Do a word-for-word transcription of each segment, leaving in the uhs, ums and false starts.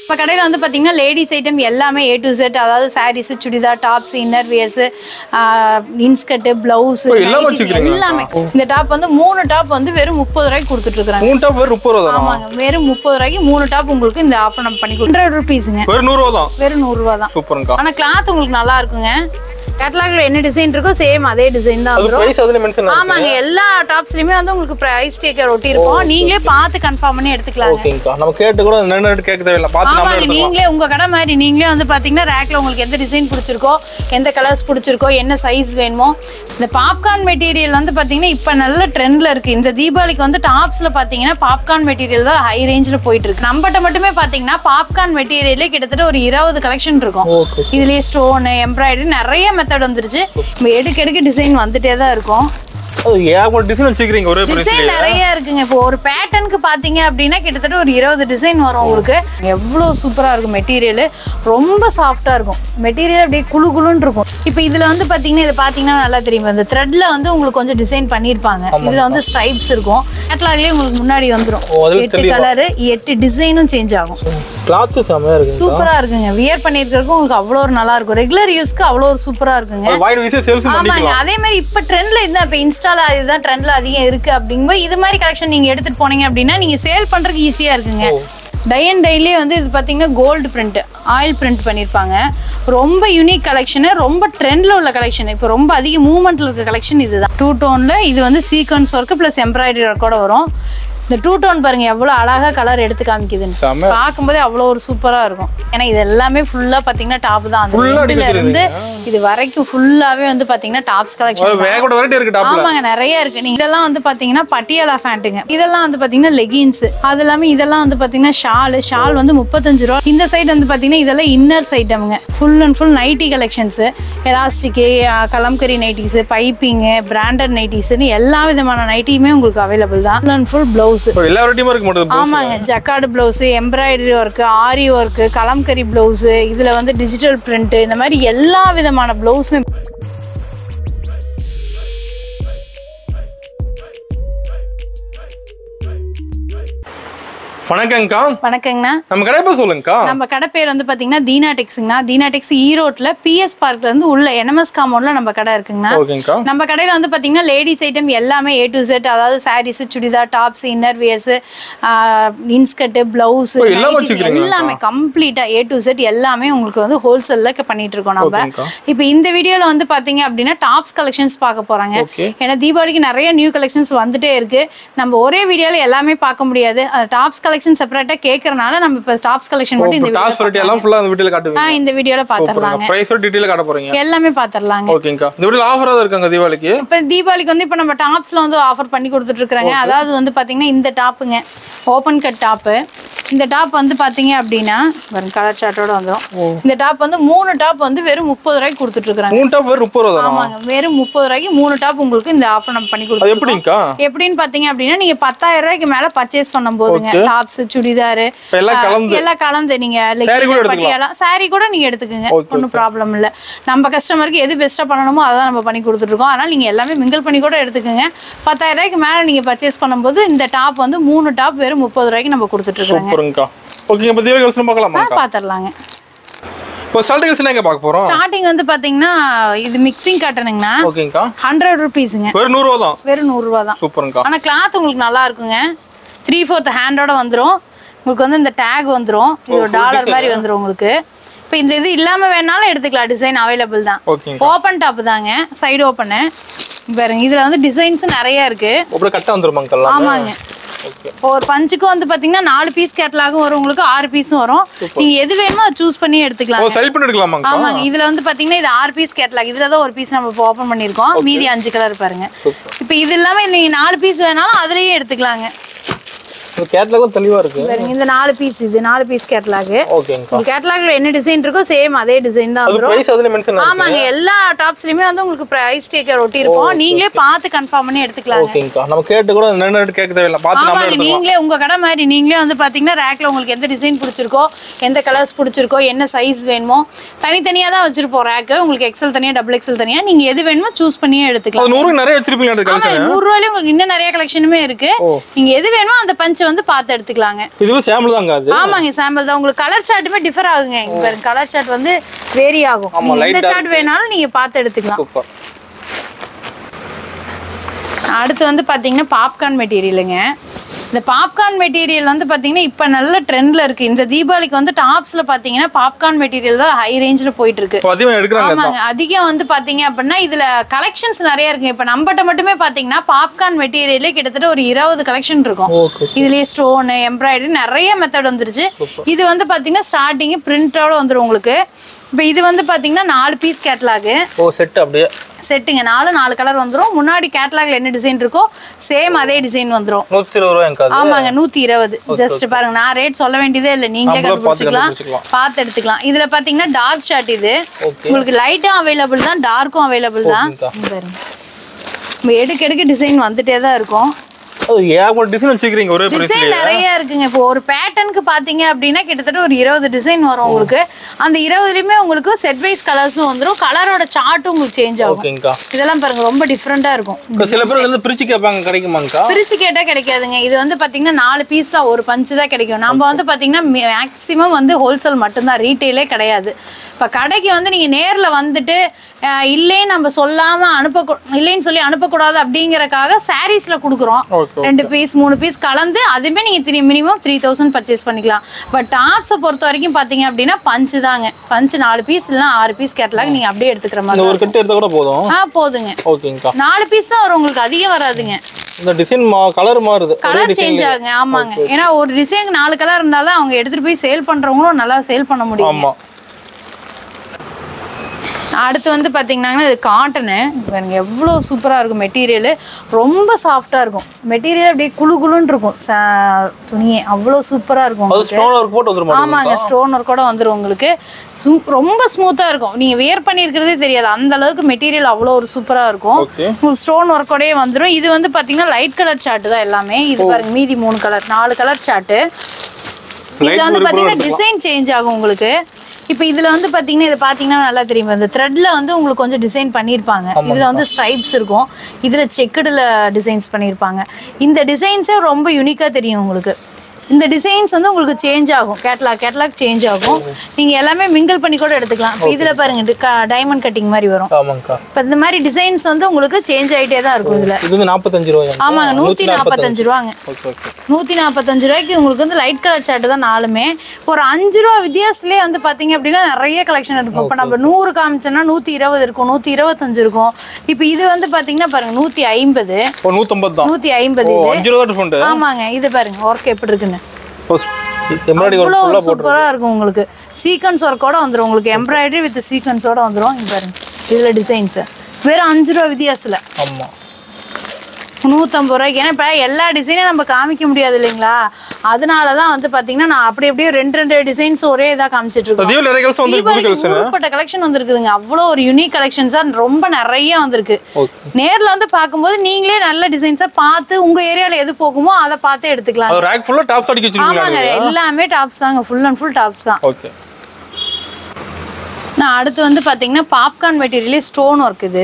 இப்ப கடையில வந்து பாத்தீங்கன்னா லேடிஸ் ஐட்டம் எல்லாமே A to Z, அதாவது sarees, churidar, tops, inner wears, inskirt, blouse எல்லாமே. இந்த டாப் வந்து மூணு டாப் வந்து வெறும் முப்பது ரூபாய்க்கு கொடுத்துட்டு இருக்காங்க. மூணு டாப் வெறும் முப்பது ரூபாய். ஆமாங்க, வெறும் முப்பது ரூபாய்க்கு மூணு டாப் உங்களுக்கு இந்த ஆஃபர் நம்ம பண்ணி கொடுக்கிறோம். நூறு ரூபாய்ங்க. வெறும் நூறு ரூபாய் தான். வெறும் நூறு ரூபாய் தான். சூப்பர்ங்க. ஆனா கிளாத் உங்களுக்கு நல்லா இருக்குங்க. கேட்டலாக்ல என்ன டிசைன் இருக்கோ சேம் அதே டிசைன் தான் வரும். பிரைஸ் அதுல மென்ஷன் ஆகும். ஆமாங்க, எல்லா டாப்ஸ்லயுமே வந்து உங்களுக்கு பிரைஸ் ஸ்டிக்கர் ஒட்டி இருக்கும். நீங்களே பார்த்து கன்ஃபார்ம் பண்ணி எடுத்துக்கலாம். ஓகேங்கா. நம்ம கேட்டு கூட நேரா கேட்க தேவையில்லை. பார்த்து நாம எடுத்துக்கலாம். நீங்களே உங்க கடை மாதிரி நீங்களே வந்து பாத்தீங்கன்னா ரேக்ல உங்களுக்கு எந்த டிசைன் பிடிச்சிருக்கோ, எந்த கலர்ஸ் பிடிச்சிருக்கோ, என்ன சைஸ் வேணுமோ. இந்த பாப்கார்ன் மெட்டீரியல் வந்து பாத்தீங்கன்னா இப்ப நல்ல ட்ரெண்ட்ல இருக்கு. இந்த தீபாவளிக்கு வந்து டாப்ஸ்ல பாத்தீங்கன்னா பாப்கார்ன் மெட்டீரியல் தான் ஹை ரேஞ்ச்ல போயிட்டு இருக்கு. நம்மகிட்ட மட்டுமே பாத்தீங்கன்னா பாப்கார்ன் மெட்டீரியல்லே கிட்டத்தட்ட ஒரு இருபது கலெக்ஷன் இருக்கும். இதுலயே ஸ்டோன், எம்ப்ராய்டரி நிறைய மெத்தட் வந்துருச்சு. எடுக்க எடுக்க டிசைன் வந்துட்டே தான் இருக்கும். நிறைய இருக்குங்க. இப்போ ஒரு பேட்டர்னுக்கு பாத்தீங்க அப்படின்னா கிட்டத்தட்ட ஒரு இருபது டிசைன் வரும் உங்களுக்கு. எவ்வளவு சூப்பரா இருக்கும் மெட்டீரியல். ரொம்ப சாஃப்டா இருக்கும் மெட்டீரியல். அப்படியே குளு குளுன்னு இருக்கும். இப்போ இதுல வந்து பாத்தீங்கன்னா இது பாத்தீங்கன்னா நல்லா தெரியும். இந்த த்ரெட்ல வந்து உங்களுக்கு கொஞ்சம் டிசைன் பண்ணிருப்பாங்க. இதுல வந்து ஸ்ட்ரைப்ஸ் இருக்கும். கேட்டலாக்லயே உங்களுக்கு முன்னாடி வந்துரும். எட்டு கலர், எட்டு டிசைனும் சேஞ்ச் ஆகும். கிளாத் செமையா இருக்கு. சூப்பரா இருக்குங்க. வியர் பண்ணிருக்கிறதுக்கு உங்களுக்கு அவ்வளவு ஒரு நல்லா இருக்கும். ரெகுலர் யூஸ்க்கு அவ்வளவு ஒரு சூப்பரா இருக்குங்க. ஆமாங்க. அதே மாதிரி இப்ப ட்ரெண்ட்ல இதுதான். இப்ப இன்ஸ்டால இதுதான் ட்ரெண்ட்ல அதிகம் இருக்கு. அப்படிங்கும்போது இது மாதிரி கலெக்ஷன் நீங்க எடுத்துட்டு போனீங்க அப்படின்னா நீங்க சேல் பண்றதுக்கு ஈஸியா இருக்குங்க. டை அண்ட் டைலே வந்து இது பாத்தீங்கன்னா கோல்டு பிரிண்ட், ஆயில் பிரிண்ட் பண்ணிருப்பாங்க. ரொம்ப யூனிக் கலெக்ஷன், ரொம்ப ட்ரெண்ட்ல உள்ள கலெக்ஷன். இப்போ ரொம்ப அதிக மூவ்மெண்ட்ல இருக்க கலெக்ஷன் இதுதான். டூ டோன்ல இது வந்து சீக்வன்ஸ் ஒர்க் பிளஸ் எம்ப்ராய்டரி ஒர்க்கோட வரும். இந்த டூ டோன் பாருங்க எவ்வளவு அழகா கலர் எடுத்து காமிக்குதுன்னு. பார்க்கும்போதே அவ்வளவு ஒரு சூப்பரா இருக்கும். ஏன்னா இது எல்லாமே ஃபுல்லா பாத்தீங்கன்னா டாப் தான். அந்த ரெண்டுல இருந்து இது வரைக்கும் ஃபுல்லாவே வந்து பாத்தீங்கன்னா டாப்ஸ் கலெக்ஷன். ஆமாங்க, நிறைய இருக்கு. நீங்க இதெல்லாம் வந்து பாத்தீங்கன்னா பட்டியாலா ஃபேண்ட்டுங்க. இதெல்லாம் வந்து பாத்தீங்கன்னா லெகின்ஸ். அது இல்லாம இதெல்லாம் வந்து பாத்தீங்கன்னா ஷால். ஷால் வந்து முப்பத்தஞ்சு ரூபா. இந்த சைடு வந்து பாத்தீங்கன்னா இதெல்லாம் இன்னர்ஸ் ஐட்டம்ங்க. Full and full nighty collections. Elastic, kalamkari nighties, piping, branded நைட்டிஸ்னு எல்லா விதமான நைட்டியுமே உங்களுக்கு அவைலபிள் தான். Full and full blouse. ஆமாங்க, jacquard blouse, embroidery work, aari work, kalamkari blouse, இதுல வந்து டிஜிட்டல் பிரிண்ட், இந்த மாதிரி எல்லா விதமான பிளவுஸுமே. வணக்கங்கக்கா. வணக்கங்கண்ணா. நம்ம கடை பேர் சொல்லுங்கக்கா. நம்ம கடை பேர் வந்து பாத்தீங்கன்னா தீனா டெக்ஸ்ங்கண்ணா. தீனா டெக்ஸ் ஈரோட்ல பிஎஸ் பார்க்ல இருந்து உள்ள என்எம்எஸ் காம்பவுண்ட்ல நம்ம கடை இருக்குங்கண்ணா. ஓகேங்கக்கா. நம்ம கடையில வந்து பாத்தீங்கன்னா லேடிஸ் ஐட்டம் எல்லாமே A to Z, அதாவது sarees, churidar, tops, inner wears, inskirt, blouse எல்லாமே கம்ப்ளீட்டா A to Z எல்லாமே உங்களுக்கு வந்து ஹோல்சேல்ல பண்ணிட்டு இருக்கோம் நம்ம. இப்போ இந்த வீடியோல வந்து பாத்தீங்க அப்படின்னா டாப்ஸ் கலெக்ஷன்ஸ் பார்க்க போறாங்க. ஏன்னா தீபாவளிக்கு நிறைய நியூ கலெக்ஷன்ஸ் வந்துட்டே இருக்கு. நம்ம ஒரே வீடியோல எல்லாமே பார்க்க முடியாது. டாப்ஸ் கலெக்ஷன் செப்பரேட்டா கேக்குறனால நம்ம இப்ப டாப்ஸ் கலெக்ஷன் மட்டும் இந்த டாப்ஸ் வெரைட்டி எல்லாம் ஃபுல்லா இந்த வீடியோல காட்டுவீங்க. ஆ, இந்த வீடியோல பாத்துறலாங்க. பிரைஸ் டீடைல் காட்ட போறீங்க. எல்லாமே பாத்துறலாங்க. ஓகேங்கா. இந்த வீடியோல ஆஃபர் ஏதாவது இருக்காங்க தீபாவளிக்கு? இப்ப தீபாவளிக்கு வந்து இப்ப நம்ம டாப்ஸ்ல வந்து ஆஃபர் பண்ணி கொடுத்துட்டு இருக்காங்க. அதாவது வந்து பாத்தீங்கன்னா இந்த டாப்புங்க ஓபன் கட் டாப். இந்த டாப் வந்து பாத்தீங்க அப்படின்னா வெறும் கலர் சார்ட்டோட வந்துரும். இந்த டாப் வந்து மூணு டாப் வந்து வெறும் முப்பது ரூபாய்க்கு கொடுத்துட்டு இருக்காங்க. மூணு டாப் வெறும் முப்பது ரூபாய். ஆமாங்க, வெறும் முப்பது ரூபாய்க்கு மூணு டாப் உங்களுக்கு இந்த ஆஃபர் நம்ம பண்ணி கொடுத்துருக்கோம். எப்படிங்கா? எப்படின்னு பாத்தீங்க அப்படின்னா நீங்க பத்தாயிரம் ரூபாய்க்கு மேல பர்ச்சேஸ் பண்ணும்போதுங்க டாப்ஸ், சுடிதார் எல்லாம் கலந்து நீங்க சாரி கூட நீங்க எடுத்துக்கோங்க. ஒன்னும் ப்ராப்ளம் இல்ல. நம்ம கஸ்டமருக்கு எது பெஸ்டா பண்ணணுமோ அதான் நம்ம பண்ணி கொடுத்துட்டு இருக்கோம். அதனால நீங்க எல்லாமே மிங்கிள் பண்ணி கூட எடுத்துக்கோங்க. பத்தாயிரம் ரூபாய்க்கு மேல நீங்க பர்ச்சேஸ் பண்ணும்போது இந்த டாப் வந்து மூணு டாப் வெறும் முப்பது ரூபாய்க்கு நம்ம கொடுத்துட்டு இருக்கோம். ஓகே, இப்ப தீபாவளி கலெக்ஷன் பார்க்கலாமா? பாத்துறலாங்க. இப்போ சால்ட் கலெக்ஷன் எங்க பார்க்க போறோம்? ஸ்டார்டிங் வந்து பாத்தீங்கன்னா இது மிக்சிங் காட்டனுங்கண்ணா. ஓகேங்கா. நூறு ரூபாய்ங்க. வெறும் நூறு ரூபாய் தான். வெறும் நூறு ரூபாய் தான். சூப்பர்ங்கா. ஆனா கிளாத் உங்களுக்கு நல்லா இருக்குங்க. த்ரீ ஃபோர்த் ஹேண்டோட வந்துரும். உங்களுக்கு வந்து இந்த டேக் வந்துரும். இது ஒரு டாலர் மாதிரி வந்துரும் உங்களுக்கு. இப்போ இந்த இது இல்லாம வேணாலும் எடுத்துக்கலாம். டிசைன் அவைலபிள் தான். ஓபன் டாப் தாங்க, சைடு ஓபன். பாருங்க இதுல வந்து டிசைன்ஸ் நிறைய இருக்கு. அப்படியே கட்ட வந்துருமாங்க. ஆமாங்க. ஒரு பஞ்சுக்கும் வந்து பாத்தீங்கன்னா நாலு பீஸ் கேட்டலாகும் வரும். உங்களுக்கு ஆறு பீஸும் வரும். நீங்க எது வேணுமோ அதை சூஸ் பண்ணி எடுத்துக்கலாம். ஓ, செலக்ட் பண்ணி எடுக்கலாமா? ஆமாங்க. இதுல வந்து பாத்தீங்கன்னா இது ஆறு பீஸ் கேட்டலாக். இதுல தான் ஒரு பீஸ் நம்ம ஓபன் பண்ணிருக்கோம். மீதி அஞ்சு கலர் பாருங்க. இப்போ இது இல்லாம நீங்க நாலு பீஸ் வேணாலும் அதுலயே எடுத்துக்கலாங்க. கேட்டலாகும் தெளிவா இருக்கு. இந்த நாலு பீஸ் இது நாலு பீஸ் கேட்டலாக். ஓகேங்க. கேட்டலாக்ல என்ன டிசைன் இருக்கோ சேம் அதே டிசைன் தான் வரும். பிரைஸ் அதுல மென்ஷன் ஆகும். ஆமாங்க, எல்லா டாப்ஸ்லயுமே வந்து உங்களுக்கு பிரைஸ் ஸ்டிக்கர் ஒட்டி இருக்கும். நீங்களே பார்த்து கன்ஃபார்ம் பண்ணி எடுத்துக்கலாம். ஓகேங்க. நம்ம கேட்டு கூட நேரா கேட்க தேவையில்லை. பார்த்து நாம எடுத்துக்கலாம். நீங்களே உங்க கடை மாதிரி நீங்களே வந்து பாத்தீங்கன்னா ரேக்ல உங்களுக்கு எந்த டிசைன் பிடிச்சிருக்கோ, எந்த கலர்ஸ் பிடிச்சிருக்கோ, என்ன சைஸ் வேணுமோ தனித்தனியா தான் வச்சிருப்போம் ரேக். உங்களுக்கு எக்ஸ்எல் தனியா, டபுள் எக்ஸ்எல் தனியா, நீங்க எது வேணுமோ சூஸ் பண்ணியே எடுத்துக்கலாம். நூறு நிறைய வச்சிருப்பீங்க. நூறு ரூபாயில உங்களுக்கு இன்னும் நிறைய கலெக்ஷனுமே இருக்கு. நீங்க எது வேணுமோ அந்த பஞ்ச் வந்து பார்த்து எடுத்துக்கலாங்க. இதுவும் சாம்பிள் தாங்க அது. ஆமாங்க சாம்பிள் தான். உங்களுக்கு கலர் சார்ட்டுமே டிஃபர் ஆகுங்க. இங்க பாருங்க கலர் சார்ட் வந்து வேரி ஆகும். எந்த சார்ட் வேணாலும் நீங்க பார்த்து எடுத்துக்கலாம். சூப்பர். அடுத்து வந்து பாத்தீங்கன்னா பாப்கார்ன் மெட்டீரியலுங்க. இந்த பாப்கார்ன் மெட்டீரியல் வந்து பாத்தீங்கன்னா இப்போ நல்ல ட்ரெண்ட்ல இருக்கு. இந்த தீபாவளிக்கு வந்து டாப்ஸ்ல பாத்தீங்கன்னா பாப்கார்ன் மெட்டீரியல் தான் ஹை ரேஞ்சில் போயிட்டு இருக்கு. ஆமாங்க அதிகம் வந்து பாத்தீங்க அப்படின்னா இதுல கலெக்ஷன்ஸ் நிறைய இருக்கு. இப்போ நம்மகிட்ட மட்டுமே பாத்தீங்கன்னா பாப்கார்ன் மெட்டீரியலே கிட்டத்தட்ட ஒரு இருபது கலெக்ஷன் இருக்கும். இதுலயே ஸ்டோனு எம்ப்ராய்டரி நிறைய மெத்தட் வந்துருச்சு. இது வந்து பாத்தீங்கன்னா ஸ்டார்டிங் பிரிண்டோட வந்துடும் உங்களுக்கு. இப்போ இது வந்து பாத்தீங்கன்னா நாலு பீஸ் கேட்லாக். ஓ செட் அப்படியே செட்டுங்க. நாலு நாலு கலர் வந்துரும். முன்னாடி கேட்லாக்ல என்ன டிசைன் இருக்கோ சேம் அதே டிசைன் வந்துரும். நூத்தி இருபது ரூபாய். ஆமாங்க நூத்தி இருபது. ஜஸ்ட் பாருங்க நான் ரேட் சொல்ல வேண்டியதே இல்லை. நீங்களே கண்டுபிடிச்சிக்கலாம் பார்த்து எடுத்துக்கலாம். இதுல பாத்தீங்கன்னா டார்க் சார்ட் இது உங்களுக்கு லைட்டும் அவைலபிள் தான் டார்க்கும் அவைலபிள் தான். பாருங்க எடுக்க எடுக்க டிசைன் வந்துட்டே தான் இருக்கும். டிசைன் நிறைய இருக்குங்க. இப்போ ஒரு பேட்டர்னுக்கு பாத்தீங்க அப்படின்னா கிட்டத்தட்ட ஒரு இருபது டிசைன் வரும் உங்களுக்கு. அந்த இருபதுலயுமே உங்களுக்கு செட் வைஸ் கலர்ஸும் வந்துடும். கலரோட சார்ட்டும் உங்களுக்கு சேஞ்ச் ஆகும். இதெல்லாம் பாருங்க ரொம்ப டிஃப்ரெண்டா இருக்கும். சில பேர் வந்து பிரிச்சு கேட்பாங்க கிடைக்குமாங்கக்கா? பிரிச்சு கேட்டா கிடைக்காதுங்க. இது வந்து பாத்தீங்கன்னா நாலு பீஸ் தான் ஒரு பஞ்சு தான் கிடைக்கும். நம்ம வந்து பாத்தீங்கன்னா மேக்ஸிமம் வந்து ஹோல்சேல் மட்டும்தான், ரீட்டைலே கிடையாது. இப்போ கடைக்கு வந்து நீங்க நேர்ல வந்துட்டு இல்லைன்னு நம்ம சொல்லாம அனுப்ப இல்லைன்னு சொல்லி அனுப்பக்கூடாது அப்படிங்கறக்காக சாரீஸ்ல கொடுக்குறோம். ரெண்டு பீஸ் மூணு பீஸ் கலந்து அதுமே நீங்க three minimum three thousand purchase பண்ணிக்கலாம். பட் டாப்ஸை பொறுத்த வரைக்கும் பாத்தீங்க அப்படின்னா பஞ்சு தாங்க. பஞ்சு நாலு பீஸ் இல்லைன்னா ஆறு பீஸ் கேட்லாக் நீங்க அப்படியே எடுத்துக்கிற மாதிரி ஒரு கட்டு எடுத்தா கூட போதும். ஆ போதுங்க. ஓகேங்கக்கா. நாலு பீஸ் தான் வரும் உங்களுக்கு, அதிகம் வராதுங்க. இந்த டிசைன் கலர் மாறுது, கலர் சேஞ்ச் ஆகுங்க. ஆமாங்க ஏன்னா ஒரு டிசைனுக்கு நாலு கலர் இருந்தாலும் அவங்க எடுத்துட்டு போய் சேல் பண்றவங்களும் நல்லா சேல் பண்ண முடியும். ஆமா. அடுத்து வந்து பாத்தீங்கன்னா இது காட்டனு. பாருங்க எவ்வளோ சூப்பரா இருக்கும் மெட்டீரியல். ரொம்ப சாஃப்டா இருக்கும் மெட்டீரியல். அப்படியே குளு குளுன்னு இருக்கும் துணியே. அவ்வளோ சூப்பரா இருக்கும். ஆமாங்க ஸ்டோன் ஒர்க் கூட வந்துடும் உங்களுக்கு. ரொம்ப ஸ்மூத்தா இருக்கும். நீங்க வேர் பண்ணிருக்கிறதே தெரியாது அந்த அளவுக்கு மெட்டீரியல் அவ்வளோ ஒரு சூப்பரா இருக்கும். உங்களுக்கு ஸ்டோன் ஒர்க்கோடயே வந்துடும். இது வந்து பாத்தீங்கன்னா லைட் கலர் சார்ட் தான் எல்லாமே. இது பாருங்க மீதி மூணு கலர் நாலு கலர் சார்ட்டு. இதுல வந்து பாத்தீங்கன்னா டிசைன் சேஞ்ச் ஆகும் உங்களுக்கு. இப்போ இதுல வந்து பாத்தீங்கன்னா இது பாத்தீங்கன்னா நல்லா தெரியும். இந்த த்ரெட்ல வந்து உங்களுக்கு கொஞ்சம் டிசைன் பண்ணியிருப்பாங்க. இதுல வந்து ஸ்ட்ரைப்ஸ் இருக்கும். இதுல செக்குடுல டிசைன்ஸ் பண்ணியிருப்பாங்க. இந்த டிசைன்ஸே ரொம்ப யூனிக்கா தெரியும் உங்களுக்கு. இந்த டிசைன்ஸ் வந்து உங்களுக்கு சேஞ்ச் ஆகும். கேட்லாக் கேட்லாக் சேஞ்ச் ஆகும். நீங்க எல்லாமே மிங்கிள் பண்ணி கூட எடுத்துக்கலாம். இப்போ இதுல பாருங்க டைமண்ட் கட்டிங் மாதிரி வரும். இப்போ இந்த மாதிரி டிசைன்ஸ் வந்து உங்களுக்கு சேஞ்ச் ஆயிட்டே தான் இருக்கும். இதுல இது நாற்பத்தஞ்சு ரூபாய். ஆமாங்க நூத்தி நாற்பத்தஞ்சு ரூபாங்க. நூத்தி நாற்பத்தஞ்சு ரூபாய்க்கு உங்களுக்கு வந்து லைட் கலர் சார்ட் தான் நாலுமே. ஒரு அஞ்சு ரூபா வித்தியாசத்துலேயே வந்து பாத்தீங்க அப்படின்னா நிறைய கலெக்ஷன் இருக்கும். இப்போ நம்ம நூறு காமிச்சோம்னா நூத்தி இருபது இருக்கும், நூத்தி இருபத்தஞ்சு இருக்கும். இப்போ இது வந்து பாத்தீங்கன்னா பாருங்க நூத்தி ஐம்பது நூத்தி ஐம்பது இது. ஆமாங்க இது பாருங்க ஒர்க் எப்படி இருக்குன்னு. சூப்பரா இருக்கும் உங்களுக்கு. சீக்வன்ஸ் ஒர்க்கோட வந்துடும் உங்களுக்கு. எம்ப்ராய்டரி வித் சீக்வன்ஸோட வந்துடும். இங்க பாருங்க இதுல டிசைன்ஸ் வெறும் அஞ்சு ரூபா வித்தியாசத்துல. ஆமா நூற்றம்பது ரூபாய்க்கு. ஏன்னா இப்போ எல்லா டிசைனையும் நம்ம காமிக்க முடியாது இல்லைங்களா? அதனால தான் வந்து பார்த்தீங்கன்னா நான் அப்படி அப்படியே ரெண்டு ரெண்டு டிசைன்ஸ் ஒரே இதாக காமிச்சிட்டு இருக்கோம். ஊருப்பட்ட கலெக்ஷன் வந்துருக்குதுங்க. அவ்வளோ ஒரு யூனிக் கலெக்ஷன்ஸாக ரொம்ப நிறைய வந்திருக்கு. நேரில் வந்து பார்க்கும்போது நீங்களே நல்ல டிசைன்ஸாக பார்த்து உங்கள் ஏரியாவில் எது போகுமோ அதை பார்த்து எடுத்துக்கலாம். ஆமாங்க எல்லாமே டாப்ஸ் தாங்க. ஃபுல் அண்ட் ஃபுல் டாப்ஸ் தான். நான் அடுத்து வந்து பார்த்தீங்கன்னா பாப்கார்ன் மெட்டீரியலே ஸ்டோன் ஒர்க். இது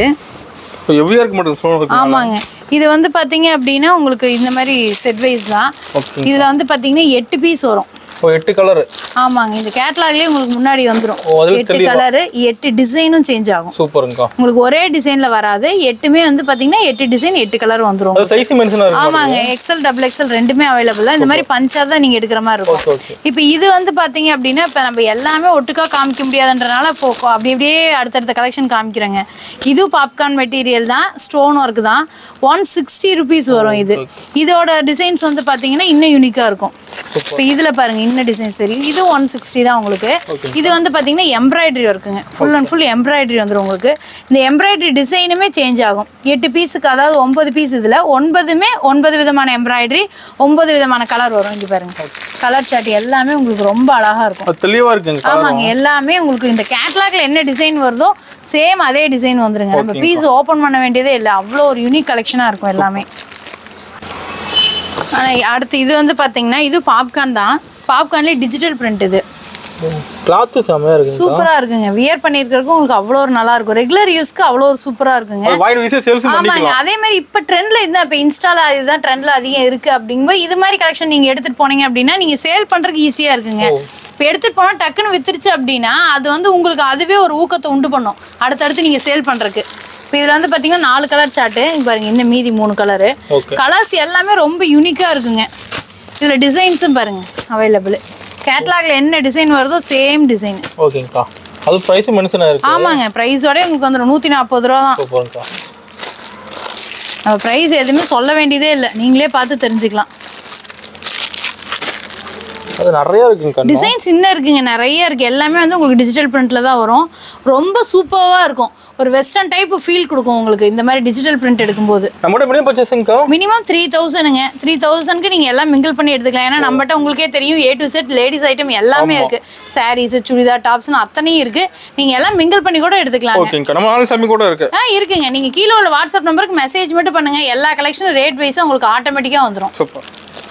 ஆமாங்க இது வந்து பாத்தீங்க அப்படின்னா உங்களுக்கு இந்த மாதிரி செட் வைஸ் தான். இதுல வந்து பாத்தீங்கன்னா எட்டு பீஸ் வரும். எட்டு கலர். ஆமாங்க இந்த கேட்டலாக்லயே உங்களுக்கு முன்னாடி வந்துரும். எட்டு கலர் எட்டு டிசைனும் சேஞ்ச் ஆகும். சூப்பர்ங்கா. உங்களுக்கு ஒரே டிசைன்ல வராது. எட்டுமே வந்து பாத்தீங்கன்னா எட்டு டிசைன் எட்டு கலர் வந்துரும். அது சைஸ் மென்ஷன் ஆகும். ஆமாங்க எக்ஸ்எல் டபுள் எக்ஸ்எல் ரெண்டுமே அவைலபிள் தான். இந்த மாதிரி பஞ்சா தான் நீங்க எடுக்கிற மாதிரி இருக்கும். இப்போ இது வந்து பாத்தீங்க அப்படின்னா இப்ப நம்ம எல்லாமே ஒட்டுக்கா காமிக்க முடியாதுன்றனால இப்போ அப்படி அப்படியே அடுத்தடுத்த கலெக்ஷன் காமிக்கிறேங்க. இது பாப்கார்ன் மெட்டீரியல் தான். ஸ்டோன் ஒர்க் தான். ஒன் சிக்ஸ்டி ருபீஸ் வரும். இது இதோட டிசைன்ஸ் வந்து பாத்தீங்கன்னா இன்னும் யூனிக்கா இருக்கும். இப்போ இதுல பாருங்க இன்னும் டிசைன்ஸ் தெரியும். இது ஒன் சிக்ஸ்டி தான் உங்களுக்கு. இது வந்து பாத்தீங்கன்னா எம்ப்ராய்டரி ஒர்க்குங்க. ஃபுல் அண்ட் ஃபுல் எம்ப்ராய்டரி வந்துடும் உங்களுக்கு. இந்த எம்ப்ராய்டரி டிசைனுமே சேஞ்ச் ஆகும். எட்டு பீஸுக்கு அதாவது ஒன்பது பீஸ் இதுல ஒன்பதுமே ஒன்பது விதமான எம்ப்ராய்டரி ஒன்பது விதமான கலர் வரும். இங்க பாருங்க கலர் சார்ட் எல்லாமே உங்களுக்கு ரொம்ப அழகா இருக்கும். தெளிவா இருக்குங்க. ஆமாங்க எல்லாமே உங்களுக்கு இந்த கேட்லாக்ல என்ன டிசைன் வருதோ சேம் அதே டிசைன் வந்துருங்க. நம்ம பீஸ் ஓபன் பண்ண வேண்டியதே இல்லை. அவ்வளோ ஒரு யூனிக் கலெக்ஷனா இருக்கும் எல்லாமே. அடுத்து இது வந்து பாத்தீங்கன்னா இது பாப்கார்ன் தான். பாப்கார்ன்லேயே டிஜிட்டல் பிரிண்ட். இது கிளாத் செமையா இருக்குங்க. சூப்பரா இருக்குங்க. வியர் பண்ணிருக்கிறதுக்கு உங்களுக்கு அவ்வளோ ஒரு நல்லா இருக்கும். ரெகுலர் யூஸ்க்கு அவ்வளோ ஒரு சூப்பரா இருக்குங்க. வாங்கி வீசி சேல்ஸ் ஆமாங்க. பண்ணிக்கலாம். அதே மாதிரி இப்ப ட்ரெண்ட்ல இதுதான், இப்ப இன்ஸ்டால இதுதான் ட்ரெண்ட்ல அதிகம் இருக்கு அப்படிங்கும்போது இது மாதிரி கலெக்ஷன் நீங்க எடுத்துட்டு போனீங்க அப்படின்னா நீங்க சேல் பண்றதுக்கு ஈஸியா இருக்குங்க. இப்ப எடுத்துட்டு போனா டக்குன்னு வித்துருச்சு அப்படின்னா அது வந்து உங்களுக்கு அதுவே ஒரு ஊக்கத்தை உண்டு பண்ணும் அடுத்தடுத்து நீங்க சேல் பண்றதுக்கு. இப்போ இதுல வந்து பாத்தீங்கன்னா நாலு கலர் சார்ட்டு பாருங்க. இன்னும் மீதி மூணு கலரு. கலர்ஸ் எல்லாமே ரொம்ப யூனிக்கா இருக்குங்க. இதுல டிசைன்ஸும் பாருங்க அவைலபிள். கேட்லாக்ல என்ன டிசைன் வருதோ சேம் டிசைன். ஓகேங்கக்கா. அது பிரைஸ் மென்ஷன் ஆயிருக்கு. ஆமாங்க. பிரைஸோட உங்களுக்கு வந்துடும் நூற்றி நாற்பது ரூபா தான். சூப்பர்க்கா. நம்ம பிரைஸ் எதுவுமே சொல்ல வேண்டியதே இல்லை, நீங்களே பார்த்து தெரிஞ்சுக்கலாம். அது நிறைய இருக்குங்க. டிசைன்ஸ் இன்னும் இருக்குங்க, நிறைய இருக்கு. எல்லாமே வந்து உங்களுக்கு டிஜிட்டல் பிரிண்ட்ல தான் வரும். ரொம்ப சூப்பராக இருக்கும். ஒரு வெஸ்டர்ன் டைப் ஃபீல் கொடுக்கும் உங்களுக்கு இந்த மாதிரி டிஜிட்டல் பிரிண்ட் எடுக்கும்போது. நம்மகிட்ட மினிமம் பர்ச்சேசிங்க்கா மினிமம் த்ரீ தௌசண்ட்ங்க. த்ரீ தௌசண்ட்க்கு நீங்கள் எல்லாம் மிங்கிள் பண்ணி எடுத்துக்கலாம். ஏன்னா நம்மகிட்ட உங்களுக்கே தெரியும் A to Z ladies item எல்லாமே இருக்கு. சாரீஸ், சுடிதார், டாப்ஸ்னு அத்தனையும் இருக்கு. நீங்க எல்லாம் மிங்கிள் பண்ணி கூட எடுத்துக்கலாம். ஓகேங்க. நம்ம ஆன்லைன் ஷாப்பிங் கூட இருக்கு. ஆ இருக்குங்க. நீங்க கீழே உள்ள வாட்ஸ்அப் நம்பருக்கு மெசேஜ் மட்டும் பண்ணுங்க. எல்லா கலெக்ஷனும் ரேட் வைஸா உங்களுக்கு ஆட்டோமேட்டிக்கா வந்துடும். சூப்பர்.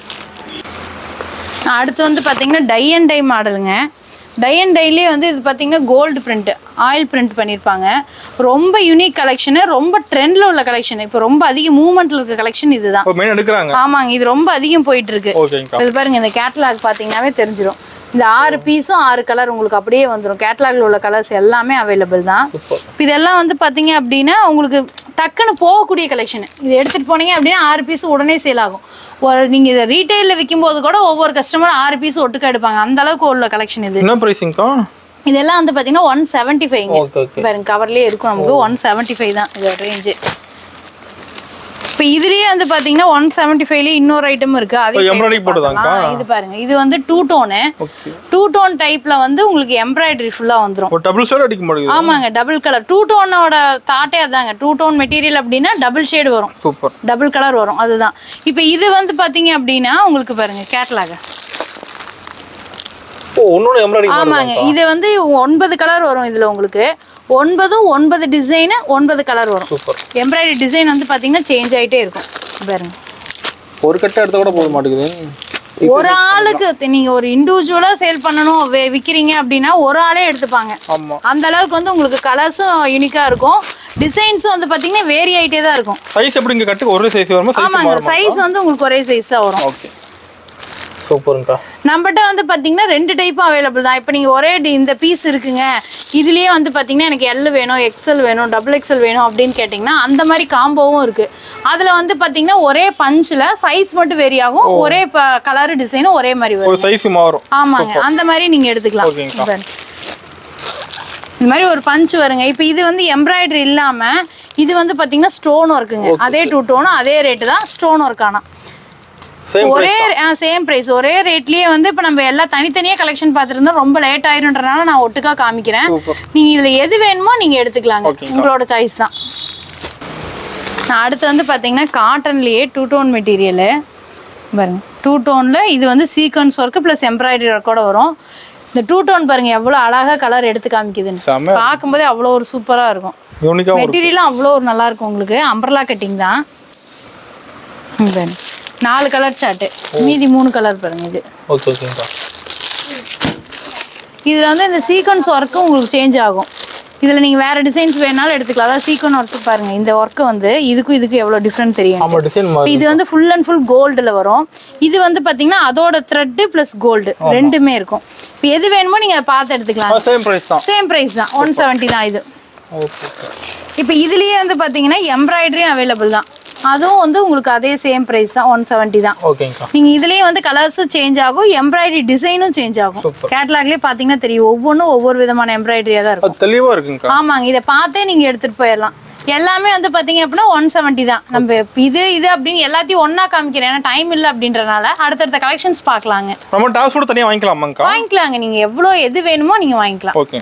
அடுத்து வந்து பார்த்தீங்கன்னா டை அண்ட் டை மாடலுங்க. டை அண்ட் டைலே வந்து இது பார்த்தீங்கன்னா கோல்டு பிரிண்ட், ஆயில் பிரிண்ட் பண்ணியிருப்பாங்க. ரொம்ப யூனிக் கலெக்ஷனு, ரொம்ப ட்ரெண்டில் உள்ள கலெக்ஷன். இப்போ ரொம்ப அதிக மூவ்மெண்ட்டில் இருக்க கலெக்ஷன் இதுதான். ஆமாங்க. இது ரொம்ப அதிகம் போயிட்டு இருக்கு. இது பாருங்க, இந்த கேட்டலாக் பார்த்தீங்கன்னாவே தெரிஞ்சிடும். இந்த ஆறு பீஸும் ஆறு கலர் உங்களுக்கு அப்படியே வந்துடும். கேட்டலாகில் உள்ள கலர்ஸ் எல்லாமே அவைலபிள் தான். இதெல்லாம் வந்து பார்த்தீங்க அப்படின்னா உங்களுக்கு டக்குன்னு போகக்கூடிய கலெக்ஷன். இது எடுத்துகிட்டு போனீங்க அப்படின்னா ஆறு பீஸ் உடனே சேல் ஆகும். ஒரு நீங்கள் இதை ரீட்டைலில் விற்கும்போது கூட ஒவ்வொரு கஸ்டமர் ஆறு பீஸ் ஒட்டுக்க எடுப்பாங்க. அந்த அளவுக்கு உள்ள கலெக்ஷன் இது. என்ன பிரைஸிங்க்கா? இதெல்லாம் வந்து பார்த்தீங்கன்னா ஒன் செவன்ட்டி ஃபைவ்ங்க. பாருங்க கவர்லேயே இருக்கும் நமக்கு. ஒன் செவன்ட்டி ஃபைவ் தான் இதோட ரேஞ்சு. இப்போ இதுலயே வந்து பாத்தீங்கன்னா ஒன் செவன்ட்டி ஃபைவ்ல இன்னொரு ஐட்டம் இருக்கு. அதே எம்ப்ராய்டரி போடுதாங்கா. இது பாருங்க. இது வந்து டூ டோன். டூ டோன் டைப்ல வந்து உங்களுக்கு எம்ப்ராய்டரி ஃபுல்லா வந்துரும். ஒரு டபுள் ஷேட் அடிக்க முடியும். ஆமாங்க. Double colour. டூ டோனோட தாட்டே அதாங்க. டூ டோன் மெட்டீரியல் அப்படின்னா டபுள் ஷேட் வரும். சூப்பர். டபுள் கலர் வரும். அதுதான். இப்போ இது வந்து பாத்தீங்க அப்படின்னா உங்களுக்கு பாருங்க கேட்டலாக். ஓ ஒண்ணு எம்ப்ராய்டரி. ஆமாங்க. இது வந்து ஒன்பது கலர் வரும் இதுல உங்களுக்கு. ஒன்பதும் ஒன்பது டிசைனு ஒன்பது கலர் வரும். சூப்பர். எம்ப்ராய்டரி டிசைன் வந்து பாத்தீங்கன்னா சேஞ்ச் ஆயிட்டே இருக்கும். பாருங்க. ஒரு கட்ட எடுத்த கூட போக மாட்டேங்குது. ஒரு ஆளுக்கு நீங்க ஒரு இண்டிவிஜுவலா சேல் பண்ணணும் விக்கிறீங்க அப்படின்னா ஒரு ஆளே எடுத்துப்பாங்க. அந்த அளவுக்கு வந்து உங்களுக்கு கலர்ஸும் யூனிக்கா இருக்கும். டிசைன்ஸும் வந்து பாத்தீங்கன்னா வேரி ஆயிட்டே தான் இருக்கும். சைஸ் எப்படிங்க கட்டுக்கு ஒரே சைஸ் வருமா? ஆமாங்க. சைஸ் வந்து உங்களுக்கு ஒரே சைஸ் தான் வரும். ஓகே. சூப்பர்ங்கா. நம்மகிட்ட வந்து பாத்தீங்கன்னா ரெண்டு டைப்பும் அவைலபிள் தான். இப்போ நீங்க ஒரே இந்த பீஸ் இருக்குங்க, இதுலயே வந்து பாத்தீங்கன்னா எனக்கு எல் வேணும், எக்ஸ்எல் வேணும், டபுள் எக்ஸ்எல் வேணும் அப்படின்னு கேட்டிங்கன்னா அந்த மாதிரி காம்போவும் இருக்கு. அதுல வந்து பாத்தீங்கன்னா ஒரே பஞ்சில் சைஸ் மட்டும் வேரி ஆகும். ஒரே கலர் டிசைனும் ஒரே மாதிரி வரும். சைஸ் மாறும். ஆமாங்க. அந்த மாதிரி நீங்க எடுத்துக்கலாம். இந்த மாதிரி ஒரு பஞ்ச் வருங்க. இப்போ இது வந்து எம்ப்ராய்டரி இல்லாம இது வந்து பாத்தீங்கன்னா ஸ்டோன் ஒர்க்குங்க. அதே டூ டோனும் அதே ரேட்டு தான். ஸ்டோன் ஒர்க் ஆனா ஒரே சேம் பிரைஸ். ஒரே ரேட்லயே வந்து இப்போ நம்ம எல்லாம் தனித்தனியாக கலெக்ஷன் பார்த்துருந்தா ரொம்ப லேட் ஆயிருன்றனால நான் ஒட்டுக்கா காமிக்கிறேன். நீங்க இதுல எது வேணுமோ நீங்க எடுத்துக்கலாங்க. உங்களோட சாய்ஸ் தான். நான் அடுத்து வந்து பாத்தீங்கன்னா காட்டன்லயே டூ டோன் மெட்டீரியல் பாருங்க. டூ டோன்ல இது வந்து சீக்வன்ஸ் ஒர்க் பிளஸ் எம்ப்ராய்டரி ஒர்க்கோட வரும். இந்த டூ டோன் பாருங்க எவ்வளவு அழகா கலர் எடுத்து காமிக்குதுன்னு. பார்க்கும்போதே அவ்வளோ ஒரு சூப்பரா இருக்கும். மெட்டீரியலும் அவ்வளோ ஒரு நல்லா இருக்கும் உங்களுக்கு. அம்பர்லா கட்டிங் தான். நாலு கலர் சார்ட்டு, மீதி மூணு கலர் பாருங்க. இது ஓகே ஓகேங்கா. இதுல வந்து இந்த சீக்வன்ஸ் ஒர்க்கு உங்களுக்கு சேஞ்ச் ஆகும். இதுல நீங்க வேற டிசைன்ஸ் வேணாலும் எடுத்துக்கலாம். அதாவது சீக்வன்ஸ் ஒர்க் பாருங்க. இந்த ஒர்க் வந்து இதுக்கும் இதுக்கும் எவ்வளவு டிஃபரன்ஸ் தெரியும். ஆமா டிசைன் மாறும். இது வந்து ஃபுல் அண்ட் ஃபுல் கோல்டுல வரும். இது வந்து பாத்தீங்கன்னா அதோட த்ரெட் பிளஸ் கோல்டு ரெண்டுமே இருக்கும். இப்போ எது வேணுமோ நீங்க அதை பார்த்து எடுத்துக்கலாம். சேம் பிரைஸ் தான். சேம் பிரைஸ் தான். ஒன் செவன்ட்டி தான் இது. ஓகே. இப்போ இதுலயே வந்து பாத்தீங்கன்னா எம்ப்ராய்டரி அவைலபிள் தான். அதுவும் வந்து உங்களுக்கு அதே சேம் பிரைஸ் தான். ஒன் செவன்ட்டி தான். ஓகேங்கா. நீங்க இதுலயே வந்து கலர்ஸும் சேஞ்ச் ஆகும், எம்ப்ராய்டரி டிசைனும் சேஞ்ச் ஆகும். கேட்டலாக்லயே பாத்தீங்கன்னா தெரியும் ஒவ்வொன்றும் ஒவ்வொரு விதமான எம்ப்ராய்டரியா தான் இருக்கும். தெளிவா இருக்குங்க. ஆமாங்க. இதை பார்த்தே நீங்க எடுத்துட்டு போயிடலாம். எல்லாமே வந்து பாத்தீங்க அப்படின்னா ஒன் செவன்ட்டி தான். நம்ம இது இது அப்படின்னு எல்லாத்தையும் ஒன்னா காமிக்கிறேன். ஏன்னா டைம் இல்லை அப்படின்றனால அடுத்தடுத்த கலெக்ஷன்ஸ் பார்க்கலாங்க. நம்ம டாப்ஸ் கூட தனியா வாங்கிக்கலாமாங்கா? வாங்கிக்கலாங்க. நீங்க எவ்வளவு எது வேணுமோ நீங்க வாங்கிக்கலாம். ஓகே.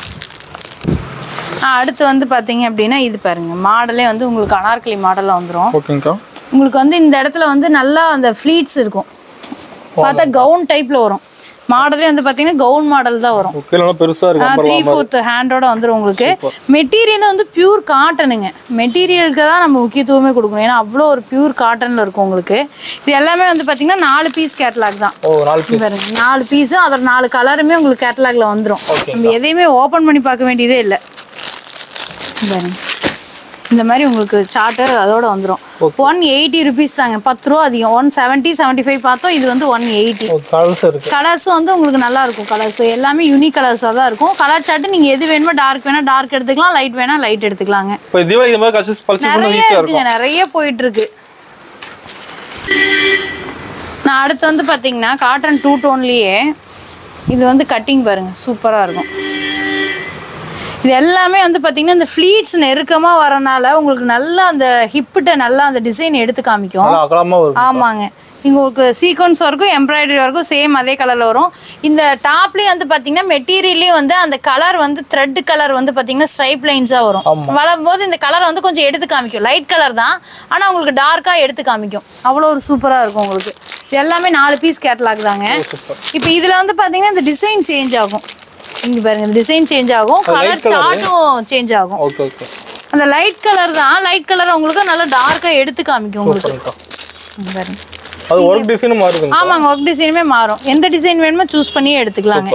அடுத்து வந்து பாத்தீங்க அப்படின்னா இது பாருங்க. மாடலே வந்து உங்களுக்கு அனார்கலி மாடல்ல வந்துரும். ஓகேங்கா. உங்களுக்கு வந்து இந்த இடத்துல வந்து நல்லா அந்த ஃப்ளீட்ஸ் இருக்கும். பார்த்தா கவுன் டைப்ல வரும். மாடலே வந்து பாத்தீங்கன்னா கவுன் மாடல் தான் வரும். ஓகே நல்லா பெருசா இருக்கு. த்ரீ ஃபோர்த் ஹேண்டோட வந்துடும் உங்களுக்கு. மெட்டீரியல் வந்து பியூர் காட்டனுங்க. மெட்டீரியலுக்கு தான் நம்ம முக்கியத்துவமே கொடுக்கணும். ஏன்னா அவ்வளோ ஒரு பியூர் காட்டன்ல இருக்கும் உங்களுக்கு. இது எல்லாமே வந்து பாத்தீங்கன்னா நாலு பீஸ் கேட்டலாக் தான். ஓ நாலு பீஸ். பாருங்க நாலு பீஸ், அதோட நாலு கலருமே உங்களுக்கு கேட்டலாக்ல வந்துடும். நம்ம எதையுமே ஓபன் பண்ணி பார்க்க வேண்டியதே இல்லை. பாருங்க இந்த மாதிரி உங்களுக்கு சார்ட்டர் அதோட வந்துடும். ஒன் எயிட்டி ருபீஸ் தாங்க, பத்து ரூபா அதிகம். ஒன் செவன்ட்டி செவன்ட்டி ஃபைவ் பார்த்தோம், இது வந்து ஒன் எயிட்டி. கலர்ஸும் வந்து உங்களுக்கு நல்லா இருக்கும். கலர்ஸ் எல்லாமே யூனிக் கலர்ஸாக தான் இருக்கும். கலர் சார்ட்டு நீங்கள் எது வேணுமோ, டார்க் வேணா டார்க் எடுத்துக்கலாம், லைட் வேணா லைட் எடுத்துக்கலாங்க. நிறைய இருக்குங்க, நிறைய போயிட்டு இருக்கு. நான் அடுத்து வந்து பார்த்தீங்கன்னா காட்டன் டூ டோன்லேயே இது வந்து கட்டிங் பாருங்க சூப்பராக இருக்கும். இது எல்லாமே வந்து பார்த்தீங்கன்னா இந்த ஃப்ளீட்ஸ் நெருக்கமாக வரனால உங்களுக்கு நல்லா அந்த ஹிப்பிட்ட நல்லா அந்த டிசைன் எடுத்து காமிக்கும். ஆமாங்க, இங்கே உங்களுக்கு சீக்வன்ஸ் வரைக்கும் எம்ப்ராய்டரி வரைக்கும் சேம் அதே கலரில் வரும். இந்த டாப்லேயும் வந்து பார்த்தீங்கன்னா மெட்டீரியல்லே வந்து அந்த கலர் வந்து த்ரெட் கலர் வந்து பார்த்தீங்கன்னா ஸ்ட்ரைப் லைன்ஸாக வரும். வரும்போது இந்த கலர் வந்து கொஞ்சம் எடுத்து காமிக்கும். லைட் கலர் தான், ஆனால் உங்களுக்கு டார்க்காக எடுத்து காமிக்கும். அவ்வளோ ஒரு சூப்பராக இருக்கும் உங்களுக்கு. இது எல்லாமே நாலு பீஸ் கேட்டலாக் தாங்க. இப்போ இதில் வந்து பார்த்தீங்கன்னா இந்த டிசைன் சேஞ்ச் ஆகும். இங்க பாருங்க டிசைன் சேஞ்ச் ஆகும், கலர் சார்ட்டும் சேஞ்ச் ஆகும். Okay okay. அந்த லைட் கலர் தான், லைட் கலர் உங்களுக்கு நல்லா டார்க்கா எடுத்து காமிக்கும் உங்களுக்கு. பாருங்க அது ஒர்க் டிசைனும் மாறுதுங்க. ஆமாங்க, ஒர்க் டிசைனுமே மாறும். எந்த டிசைன் வேணுமோ சூஸ் பண்ணி எடுத்துக்கலாங்க.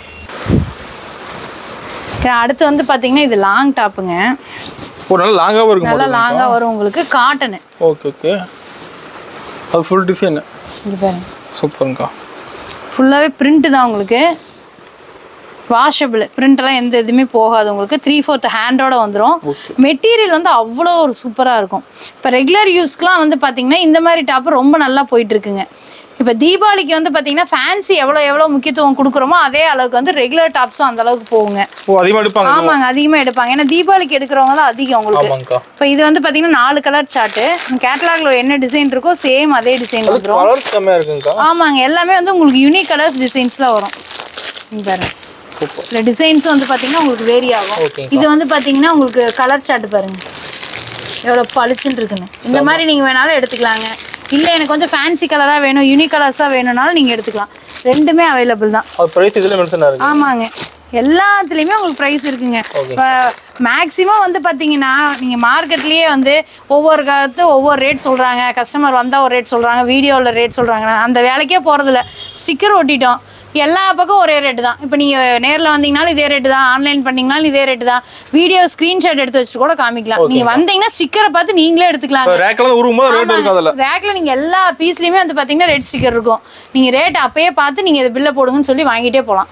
அடுத்து வந்து பாத்தீங்கன்னா இது லாங் டாப்புங்க. ஒரு நல்ல லாங்காவும் இருக்கு. நல்லா லாங்கா வரும் உங்களுக்கு. காட்டன். Okay okay. அது ஃபுல் டிசைன். இங்க பாருங்க சூப்பர்ங்கா. ஃபுல்லாவே பிரிண்ட் தான் உங்களுக்கு. வாஷபிள் பிரிண்டெல்லாம் எந்த எதுவுமே போகாது உங்களுக்கு. த்ரீ ஃபோர்த் ஹேண்டோட வந்துடும். மெட்டீரியல் வந்து அவ்வளோ ஒரு சூப்பராக இருக்கும். இப்போ ரெகுலர் யூஸ்க்குலாம் வந்து பார்த்தீங்கன்னா இந்த மாதிரி டாப்பு ரொம்ப நல்லா போயிட்டு இருக்குங்க. இப்போ தீபாவளிக்கு வந்து பார்த்தீங்கன்னா ஃபேன்சி எவ்வளோ எவ்வளோ முக்கியத்துவம் கொடுக்குறோமோ அதே அளவுக்கு வந்து ரெகுலர் டாப்ஸும் அந்த அளவுக்கு போகுங்க. ஆமாங்க, அதிகமாக எடுப்பாங்க. ஏன்னா தீபாவளிக்கு எடுக்கிறவங்க தான் அதிகம் உங்களுக்கு. இப்போ இது வந்து பார்த்தீங்கன்னா நாலு கலர் சார்ட்டு. கேட்டலாக்ல என்ன டிசைன் இருக்கோ சேம் அதே டிசைன் வந்துடும். ஆமாங்க, எல்லாமே வந்து உங்களுக்கு யூனிக் கலர்ஸ் டிசைன்ஸ்லாம் வரும். பாருங்க இந்த டிசைன்ஸும் வந்து பார்த்தீங்கன்னா உங்களுக்கு வேரி ஆகும். இது வந்து பார்த்தீங்கன்னா உங்களுக்கு கலர் சார்ட் பாருங்க எவ்வளோ பளிச்சுன்னு இருக்குன்னு. இந்த மாதிரி நீங்கள் வேணாலும் எடுத்துக்கலாங்க. இல்லை எனக்கு கொஞ்சம் ஃபேன்சி கலராக வேணும், யூனிக் கலர்ஸாக வேணும்னாலும் நீங்கள் எடுத்துக்கலாம். ரெண்டுமே அவைலபிள் தான். ஆமாங்க, எல்லாத்துலேயுமே உங்களுக்கு ப்ரைஸ் இருக்குங்க. இப்போ மேக்ஸிமம் வந்து பார்த்தீங்கன்னா நீங்கள் மார்க்கெட்லேயே வந்து ஒவ்வொரு காலத்து ஒவ்வொரு ரேட் சொல்கிறாங்க. கஸ்டமர் வந்தால் ஒரு ரேட் சொல்கிறாங்க, வீடியோவில் ரேட் சொல்கிறாங்க. அந்த வேலைக்கே போகிறதில்ல. ஸ்டிக்கர் ஒட்டிட்டோம், எல்லா பக்கம் ஒரே ரேட்டு தான். இப்போ நீங்கள் நேரில் வந்தீங்கனாலும் இதே ரேட்டு தான், ஆன்லைன் பண்ணிங்கனாலும் இதே ரேட்டு தான். வீடியோ ஸ்க்ரீன்ஷாட் எடுத்து வச்சுட்டு கூட காமிக்கலாம். நீங்கள் வந்தீங்கன்னா ஸ்டிக்கரை பார்த்து நீங்களே எடுத்துக்கலாம். ரேக்கில் நீங்கள் எல்லா பீஸ்லையுமே வந்து பார்த்தீங்கன்னா ரேட் ஸ்டிக்கர் இருக்கும். நீங்கள் ரேட் அப்பயே பார்த்து நீங்கள் இதை பில்லை போடுங்கன்னு சொல்லி வாங்கிட்டே போகலாம்.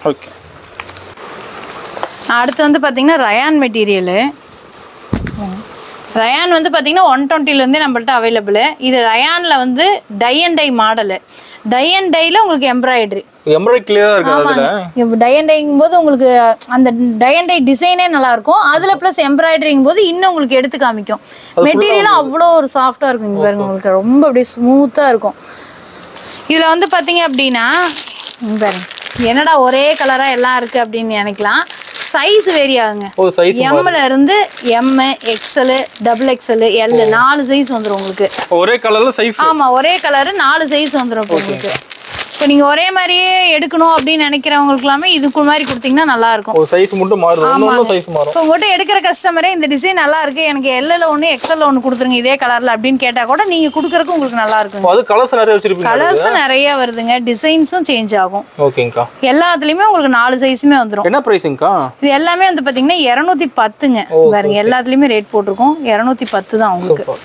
அடுத்து வந்து பார்த்தீங்கன்னா ரயான் மெட்டீரியலு. ரயான் வந்து பார்த்தீங்கன்னா ஒன் டுவெண்ட்டிலேருந்தே நம்மள்ட்ட அவைலபிள். இது ரயானில் வந்து டை அண்ட் டை மாடலு. டை அண்ட் டைல உங்களுக்கு எம்ப்ராய்டரி எம்ப்ராய்டரி கிளியரா இருக்கு. அதுல டை அண்ட் டைங்கும் போது உங்களுக்கு அந்த டை அண்ட் டை டிசைனே நல்லா இருக்கும். அதுல பிளஸ் எம்ப்ராய்டரிங்கும் போது இன்னும் உங்களுக்கு எடுத்து காமிக்கும். மெட்டீரியலும் அவ்வளோ ஒரு சாஃப்டா இருக்கும். இங்க பாருங்க உங்களுக்கு ரொம்ப அப்படியே ஸ்மூத்தா இருக்கும். இதுல வந்து பாத்தீங்க அப்படின்னா பாருங்க என்னடா ஒரே கலரா எல்லாம் இருக்கு அப்படின்னு நினைக்கலாம். சைஸ் வேரி ஆகுங்க. எம்ல இருந்து M, XL, double XL, L நாலு சைஸ் வந்துடும் உங்களுக்கு. ஒரே கலர்ல சைஸ். ஆமா, ஒரே கலர் நாலு சைஸ் வந்துடும் உங்களுக்கு. இப்போ நீங்க ஒரே மாதிரியே எடுக்கணும் அப்படின்னு நினைக்கிறவங்களுக்கு எல்லாமே இதுக்கு மாதிரி கொடுத்தீங்கன்னா நல்லா இருக்கும். ஒரு சைஸ் மட்டும் மாறும், இன்னொரு சைஸ் மாறும். இப்போ உங்கள்கிட்ட எடுக்கிற கஸ்டமரே இந்த டிசைன் நல்லா இருக்கு, எனக்கு எல்ல ஒன்று எக்ஸ்எல் ஒன்று கொடுத்துருங்க இதே கலர்ல அப்படின்னு கேட்டா கூட நீங்க கொடுக்கறதுக்கு உங்களுக்கு நல்லா இருக்கும். அது கலர்ஸ் நிறைய வச்சிருப்பீங்க. கலர்ஸ் நிறைய வருதுங்க, டிசைன்ஸும் சேஞ்ச் ஆகும். ஓகேங்கா. எல்லாத்துலயுமே உங்களுக்கு நாலு சைஸுமே வந்துடும். என்ன பிரைஸிங்கா? இது எல்லாமே வந்து பாத்தீங்கன்னா இருநூத்தி பத்துங்க. பாருங்க எல்லாத்துலயுமே ரேட் போட்டிருக்கோம். இருநூத்தி பத்து தான் உங்களுக்கு.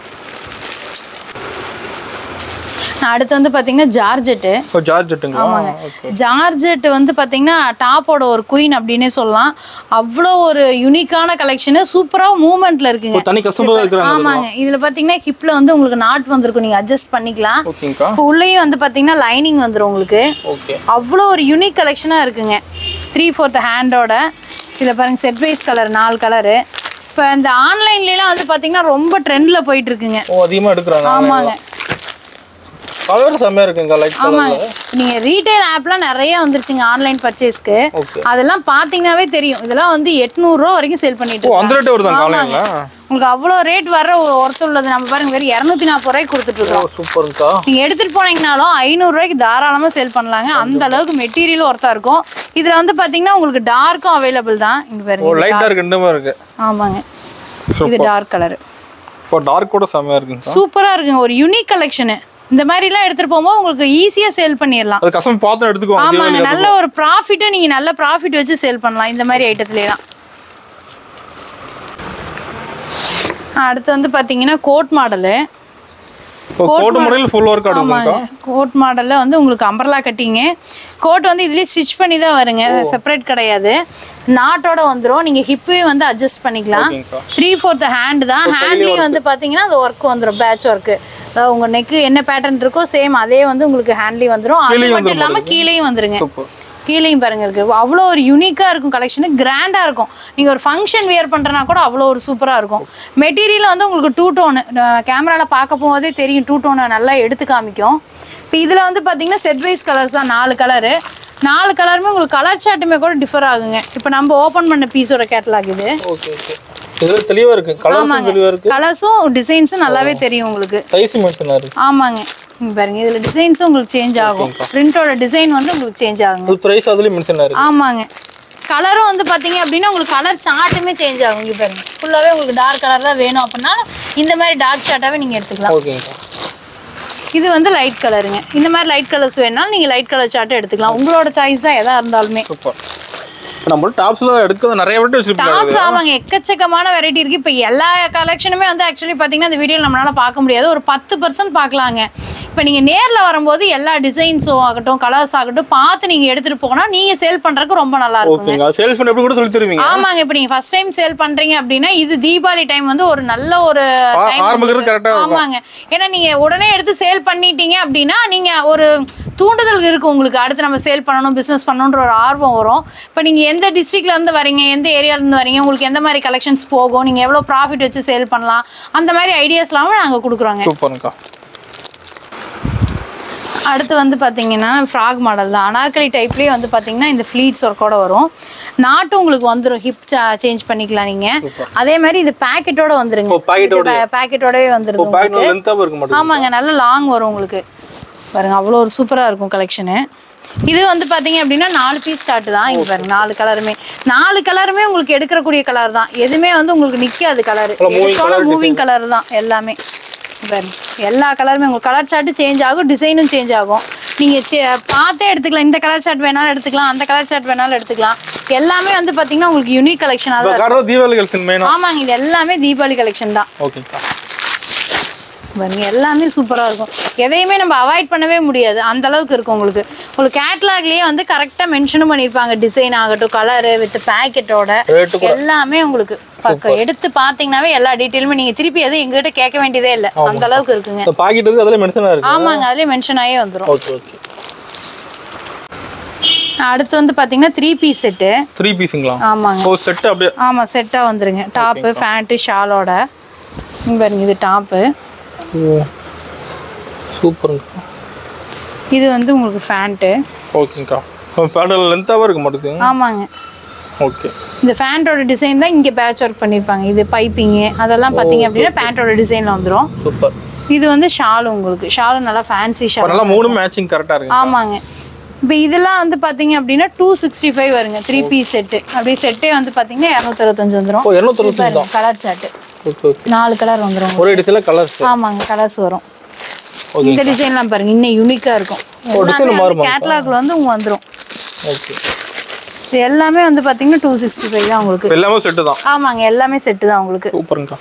அடுத்து வந்து பாத்தீங்கன்னா ஜார்ஜெட்டு. ஜார்ஜெட்டுங்களா? ஆமாங்க, ஜார்ஜெட் வந்து பாத்தீங்கன்னா டாப்போட ஒரு குயின் அப்படின்னே சொல்லலாம். அவ்வளோ ஒரு யூனிக்கான கலெக்ஷன், சூப்பரா மூவ்மெண்ட்ல இருக்குங்க. தனி கஸ்டமர் இருக்காங்க. ஆமாங்க, இதுல பாத்தீங்கன்னா ஹிப்ல வந்து உங்களுக்கு நாட் வந்திருக்கும், நீங்க அட்ஜஸ்ட் பண்ணிக்கலாம். இப்போ உள்ளேயும் வந்து பாத்தீங்கன்னா லைனிங் வந்துடும் உங்களுக்கு. அவ்வளோ ஒரு யூனிக் கலெக்ஷனா இருக்குங்க. த்ரீ ஃபோர்த் ஹேண்டோட. இதுல பாருங்க செட் வைஸ் கலர் நாலு கலரு. இப்போ இந்த ஆன்லைன்லாம் வந்து பாத்தீங்கன்னா ரொம்ப ட்ரெண்ட்ல போயிட்டு இருக்குங்க. அதிகமா எடுக்கிறாங்க. ஆமாங்க, கலர் செமையா இருக்குங்க. லைட் கலர்ல நீங்க ரீட்டைல் ஆப்லாம் நிறைய வந்துருச்சுங்க ஆன்லைன் பர்ச்சேஸ்க்கு. அதெல்லாம் பாத்தீங்கன்னாவே தெரியும். இதெல்லாம் வந்து எட்நூறு ரூபா வரைக்கும் சேல் பண்ணிட்டு ஓ அந்த ரேட் வருதா ஆன்லைன்ல? உங்களுக்கு அவ்வளோ ரேட் வர ஒரு ஒர்த் உள்ளது. நம்ம பாருங்க வெறும் இருநூத்தி நாற்பது ரூபாய்க்கு கொடுத்துட்டு இருக்கோம். சூப்பர்க்கா. நீங்க எடுத்துட்டு போனீங்கனாலும் ஐநூறு ரூபாய்க்கு தாராளமா சேல் பண்ணலாங்க. அந்த அளவுக்கு மெட்டீரியல் ஒர்த்தா இருக்கும். இதுல வந்து பாத்தீங்கன்னா உங்களுக்கு டார்க்கும் அவைலபிள் தான். இங்க பாருங்க. ஓ லைட் டார்க் ரெண்டுமே இருக்கு. ஆமாங்க. இது டார்க் கலர். ஓ டார்க் கூட செமையா இருக்குங்க. சூப்பரா இருக்குங்க. ஒரு யூனிக் கலெக்ஷன். இந்த மாதிரிலாம் எடுத்துட்டு போகும்போது உங்களுக்கு ஈஸியா சேல் பண்ணிடலாம். அது கஸ்டமர் பார்த்து எடுத்துக்குவாங்க. ஆமாங்க. நல்ல ஒரு ப்ராஃபிட்டை நீங்க நல்ல ப்ராஃபிட் வச்சு சேல் பண்ணலாம் இந்த மாதிரி ஐட்டத்துலலாம். அடுத்து வந்து பாத்தீங்கன்னா coat model. Coat model full work ஆடுங்க. கோட் மாடல்ல வந்து உங்களுக்கு அம்பர்லா கட்டிங். கோட் வந்து இதுலயே ஸ்டிட்ச் பண்ணி தான் வருங்க. செப்பரேட் கிடையாது. நாட்டோட வந்துரும். நீங்க ஹிப்பையும் வந்து அட்ஜஸ்ட் பண்ணிக்கலாம். த்ரீ ஃபோர்த் ஹேண்ட் தான். ஹேண்ட்லயும் வந்து பாத்தீங்கன்னா அந்த ஒர்க் வந்துரும். Patch work. அதாவது உங்க நெக் என்ன பேட்டர்ன் இருக்கோ சேம் அதே வந்து உங்களுக்கு ஹேண்ட்லயும் வந்துரும். அது மட்டும் இல்லாம கீழேயும் வந்துருங்க. கீழேயும் பாருங்க இருக்கு. அவ்வளோ ஒரு யூனிக்காக இருக்கும் கலெக்ஷனு. கிராண்டாக இருக்கும். நீங்கள் ஒரு ஃபங்க்ஷன் வியர் பண்ணுறனா கூட அவ்வளோ ஒரு சூப்பராக இருக்கும். மெட்டீரியல் வந்து உங்களுக்கு டூ டோனு கேமராவில் பார்க்க போதே தெரியும். டூ டோனை நல்லா எடுத்து காமிக்கும். இப்போ இதில் வந்து பார்த்தீங்கன்னா செட் வைஸ் கலர்ஸ் தான். நாலு கலரு. நாலு கலருமே உங்களுக்கு கலர் சார்ட்டுமே கூட டிஃபர் ஆகுங்க. இப்போ நம்ம ஓப்பன் பண்ண பீஸோட கேட்டலாக் இது. Okay okay. இது தெளிவா இருக்கு. கலர்ஸும் தெளிவா இருக்கு. கலர்ஸும் டிசைன்ஸும் நல்லாவே தெரியும் உங்களுக்கு. சைஸ் மென்ஷன் இருக்கு. ஆமாங்க. இங்க பாருங்க. இதுல டிசைன்ஸும் உங்களுக்கு சேஞ்ச் ஆகும். பிரிண்டோட டிசைன் வந்து உங்களுக்கு சேஞ்ச் ஆகும். இது பிரைஸ் அதுலயே மென்ஷன் இருக்கு. ஆமாங்க. கலரும் வந்து பாத்தீங்க அப்படின்னா உங்களுக்கு கலர் சார்ட்டுமே சேஞ்ச் ஆகும். இங்க பாருங்க. ஃபுல்லாவே உங்களுக்கு டார்க் கலர்ல வேணும் அப்படின்னா இந்த மாதிரி டார்க் சார்ட்டாவே நீங்க எடுத்துக்கலாம். ஓகேங்க. இது வந்து லைட் கலருங்க. இந்த மாதிரி லைட் கலர்ஸ் வேணாலும் நீங்க லைட் கலர் சார்ட் எடுத்துக்கலாம். உங்களோட சாய்ஸ் தான் எதா இருந்தாலுமே. சூப்பர். நம்ம டாப்ஸ்ல எடுக்க நிறைய வெரைட்டி வச்சிருக்கோம். டாப்ஸ் ஆமாங்க. எக்கச்சக்கமான வெரைட்டி இருக்கு. இப்போ எல்லா கலெக்ஷனுமே வந்து ஆக்சுவலி பாத்தீங்கன்னா இந்த வீடியோல நம்மளால பார்க்க முடியாது. ஒரு பத்து பர்சன்ட் பார்க்கலாங்க. இப்போ நீங்க நேர்ல வரும்போது எல்லா டிசைன்ஸும் ஆகட்டும் கலர்ஸ் ஆகட்டும் பார்த்து நீங்க எடுத்துட்டு போனா நீங்க சேல் பண்றதுக்கு ரொம்ப நல்லா இருக்கும். ஓகேங்க. சேல்ஸ் பண்ண எப்படி கூட சொல்லி தருவீங்க? ஆமாங்க. இப்போ நீங்க ஃபர்ஸ்ட் டைம் சேல் பண்றீங்க அப்படின்னா இது தீபாவளி டைம் வந்து ஒரு நல்ல ஒரு டைம். ஆரம்பிக்கிறது கரெக்ட்டா இருக்கும். ஆமாங்க. ஏன்னா நீங்க உடனே எடுத்து சேல் பண்ணிட்டீங்க அப்படின்னா நீங்க ஒரு தூண்டுதல் இருக்கு உங்களுக்கு. அடுத்து நம்ம சேல் பண்ணணும் பிசினஸ் பண்ணணும்ன்ற ஒரு ஆர்வம் வரும். இப்போ நீங்க எந்த டிஸ்ட்ரிக்ட்ல இருந்து வரீங்க எந்த ஏரியால இருந்து வரீங்க உங்களுக்கு எந்த மாதிரி கலெக்ஷன்ஸ் போகும் நீங்க எவ்வளவு ப்ராஃபிட் வச்சு சேல் பண்ணலாம் அந்த மாதிரி ஐடியாஸ்லாம் நாங்க கொடுக்குறோங்க. சூப்பர்க்கா. அடுத்து வந்து பாத்தீங்கன்னா ஃப்ராக் மாடல் தான். அனார்கலி டைப்லயே வந்து பாத்தீங்கன்னா இந்த ஃப்ளீட்ஸ் ஒர்க்கோட வரும். நாட்டு உங்களுக்கு வந்துரும். ஹிப் சேஞ்ச் பண்ணிக்கலாம் நீங்க. அதே மாதிரி இது பாக்கெட்டோட வந்துருங்க. பாக்கெட்டோடவே வந்துருது. ஆமாங்க. நல்ல லாங் வரும் உங்களுக்கு. பாருங்க அவ்வளோ ஒரு சூப்பரா இருக்கும் கலெக்ஷனு. இது வந்து பாத்தீங்க அப்படின்னா நாலு பீஸ் ஸ்டார்ட் தான். இங்க பாருங்க நாலு கலருமே நாலு கலருமே உங்களுக்கு எடுக்கக்கூடிய கலர் தான். எதுவுமே வந்து உங்களுக்கு நிக்காது கலர். மூவிங் கலர் தான் எல்லாமே. பாருங்க எல்லா கலருமே உங்களுக்கு கலர் சார்ட் சேஞ்ச் ஆகும். டிசைனும் சேஞ்ச் ஆகும். நீங்க பார்த்தே எடுத்துக்கலாம். இந்த கலர் சார்ட் வேணாலும் எடுத்துக்கலாம். அந்த கலர் சார்ட் வேணாலும் எடுத்துக்கலாம். எல்லாமே வந்து பாத்தீங்கன்னா உங்களுக்கு யூனிக் கலெக்ஷன். தீபாவளி கலெக்ஷன். ஆமாங்க. இது எல்லாமே தீபாவளி கலெக்ஷன் தான். ஓகேக்கா. பாருங்க எல்லாமே சூப்பரா இருக்கும். எதையுமே நம்ம அவாய்ட் பண்ணவே முடியாது. அந்த அளவுக்கு இருக்கும் உங்களுக்கு. உங்களுக்கு கேட்லாக்லயே வந்து கரெக்டா மென்ஷனும் பண்ணிருப்பாங்க. டிசைன் ஆகட்டும் கலரு வித் பேக்கெட்டோட எல்லாமே உங்களுக்கு பக்கம் எடுத்து பாத்தீங்கன்னாவே எல்லா டீடைலுமே நீங்க திருப்பி எதுவும் எங்ககிட்ட கேட்க வேண்டியதே இல்லை. அந்த அளவுக்கு இருக்குங்க. பாக்கெட் இருக்கு அதுல மென்ஷன் இருக்கு. ஆமாங்க. அதுலயே மென்ஷன் ஆயே வந்துரும். Okay okay. அடுத்து வந்து பாத்தீங்கன்னா த்ரீ பீஸ் செட்டு. த்ரீ பீஸ்ங்களா? ஆமாங்க. ஓ செட் அப்படியே. ஆமா செட்டா வந்துருங்க. டாப் பேண்ட் ஷாலோட. இங்க பாருங்க இது டாப். சூப்பர்ங்க. இது வந்து உங்களுக்கு பேண்ட். ஓகேங்கா. பேண்ட் லென்த்தாவே இருக்க மாட்டேங்குது. ஆமாங்க. ஓகே. இந்த பேண்டோட டிசைன் தான் இங்க பேட்ச் ஒர்க் பண்ணிருப்பாங்க. இது பைப்பிங் அதெல்லாம் பாத்தீங்க அப்படின்னா பேண்டோட டிசைன்ல வந்துரும். சூப்பர். இது வந்து ஷால் உங்களுக்கு. ஷால் நல்லா ஃபேன்சி ஷால். நல்லா மூணு மேட்சிங் கரெக்ட்டா இருக்கு. ஆமாங்க. இப்போ இதெல்லாம் வந்து பாத்தீங்க அப்படின்னா டூ சிக்ஸ்டி ஃபைவ் வருங்க. Three piece set. அப்படியே செட்டே வந்து பாத்தீங்கன்னா இருநூத்தி அறுபத்தஞ்சு வந்துரும். ஓ இருநூத்தி அறுபத்தஞ்சு தான். Colour chart. Okay okay. நாலு கலர் வந்துரும். ஒரே டிசைன்ல கலர்ஸ். ஆமாங்க கலர்ஸ் வரும். இந்த டிசைன்லாம் பாருங்க இன்னும் யூனிக்கா இருக்கும். ஓ டிசைன் மாறுமா? கேட்லாக்ல வந்து உங்க வந்துரும். ஓகே. இது எல்லாமே வந்து பாத்தீங்கன்னா டூ சிக்ஸ்டி ஃபைவ் தான் உங்களுக்கு. எல்லாமே செட் தான். ஆமாங்க எல்லாமே செட் தான் உங்களுக்கு. சூப்பர்ங்கா.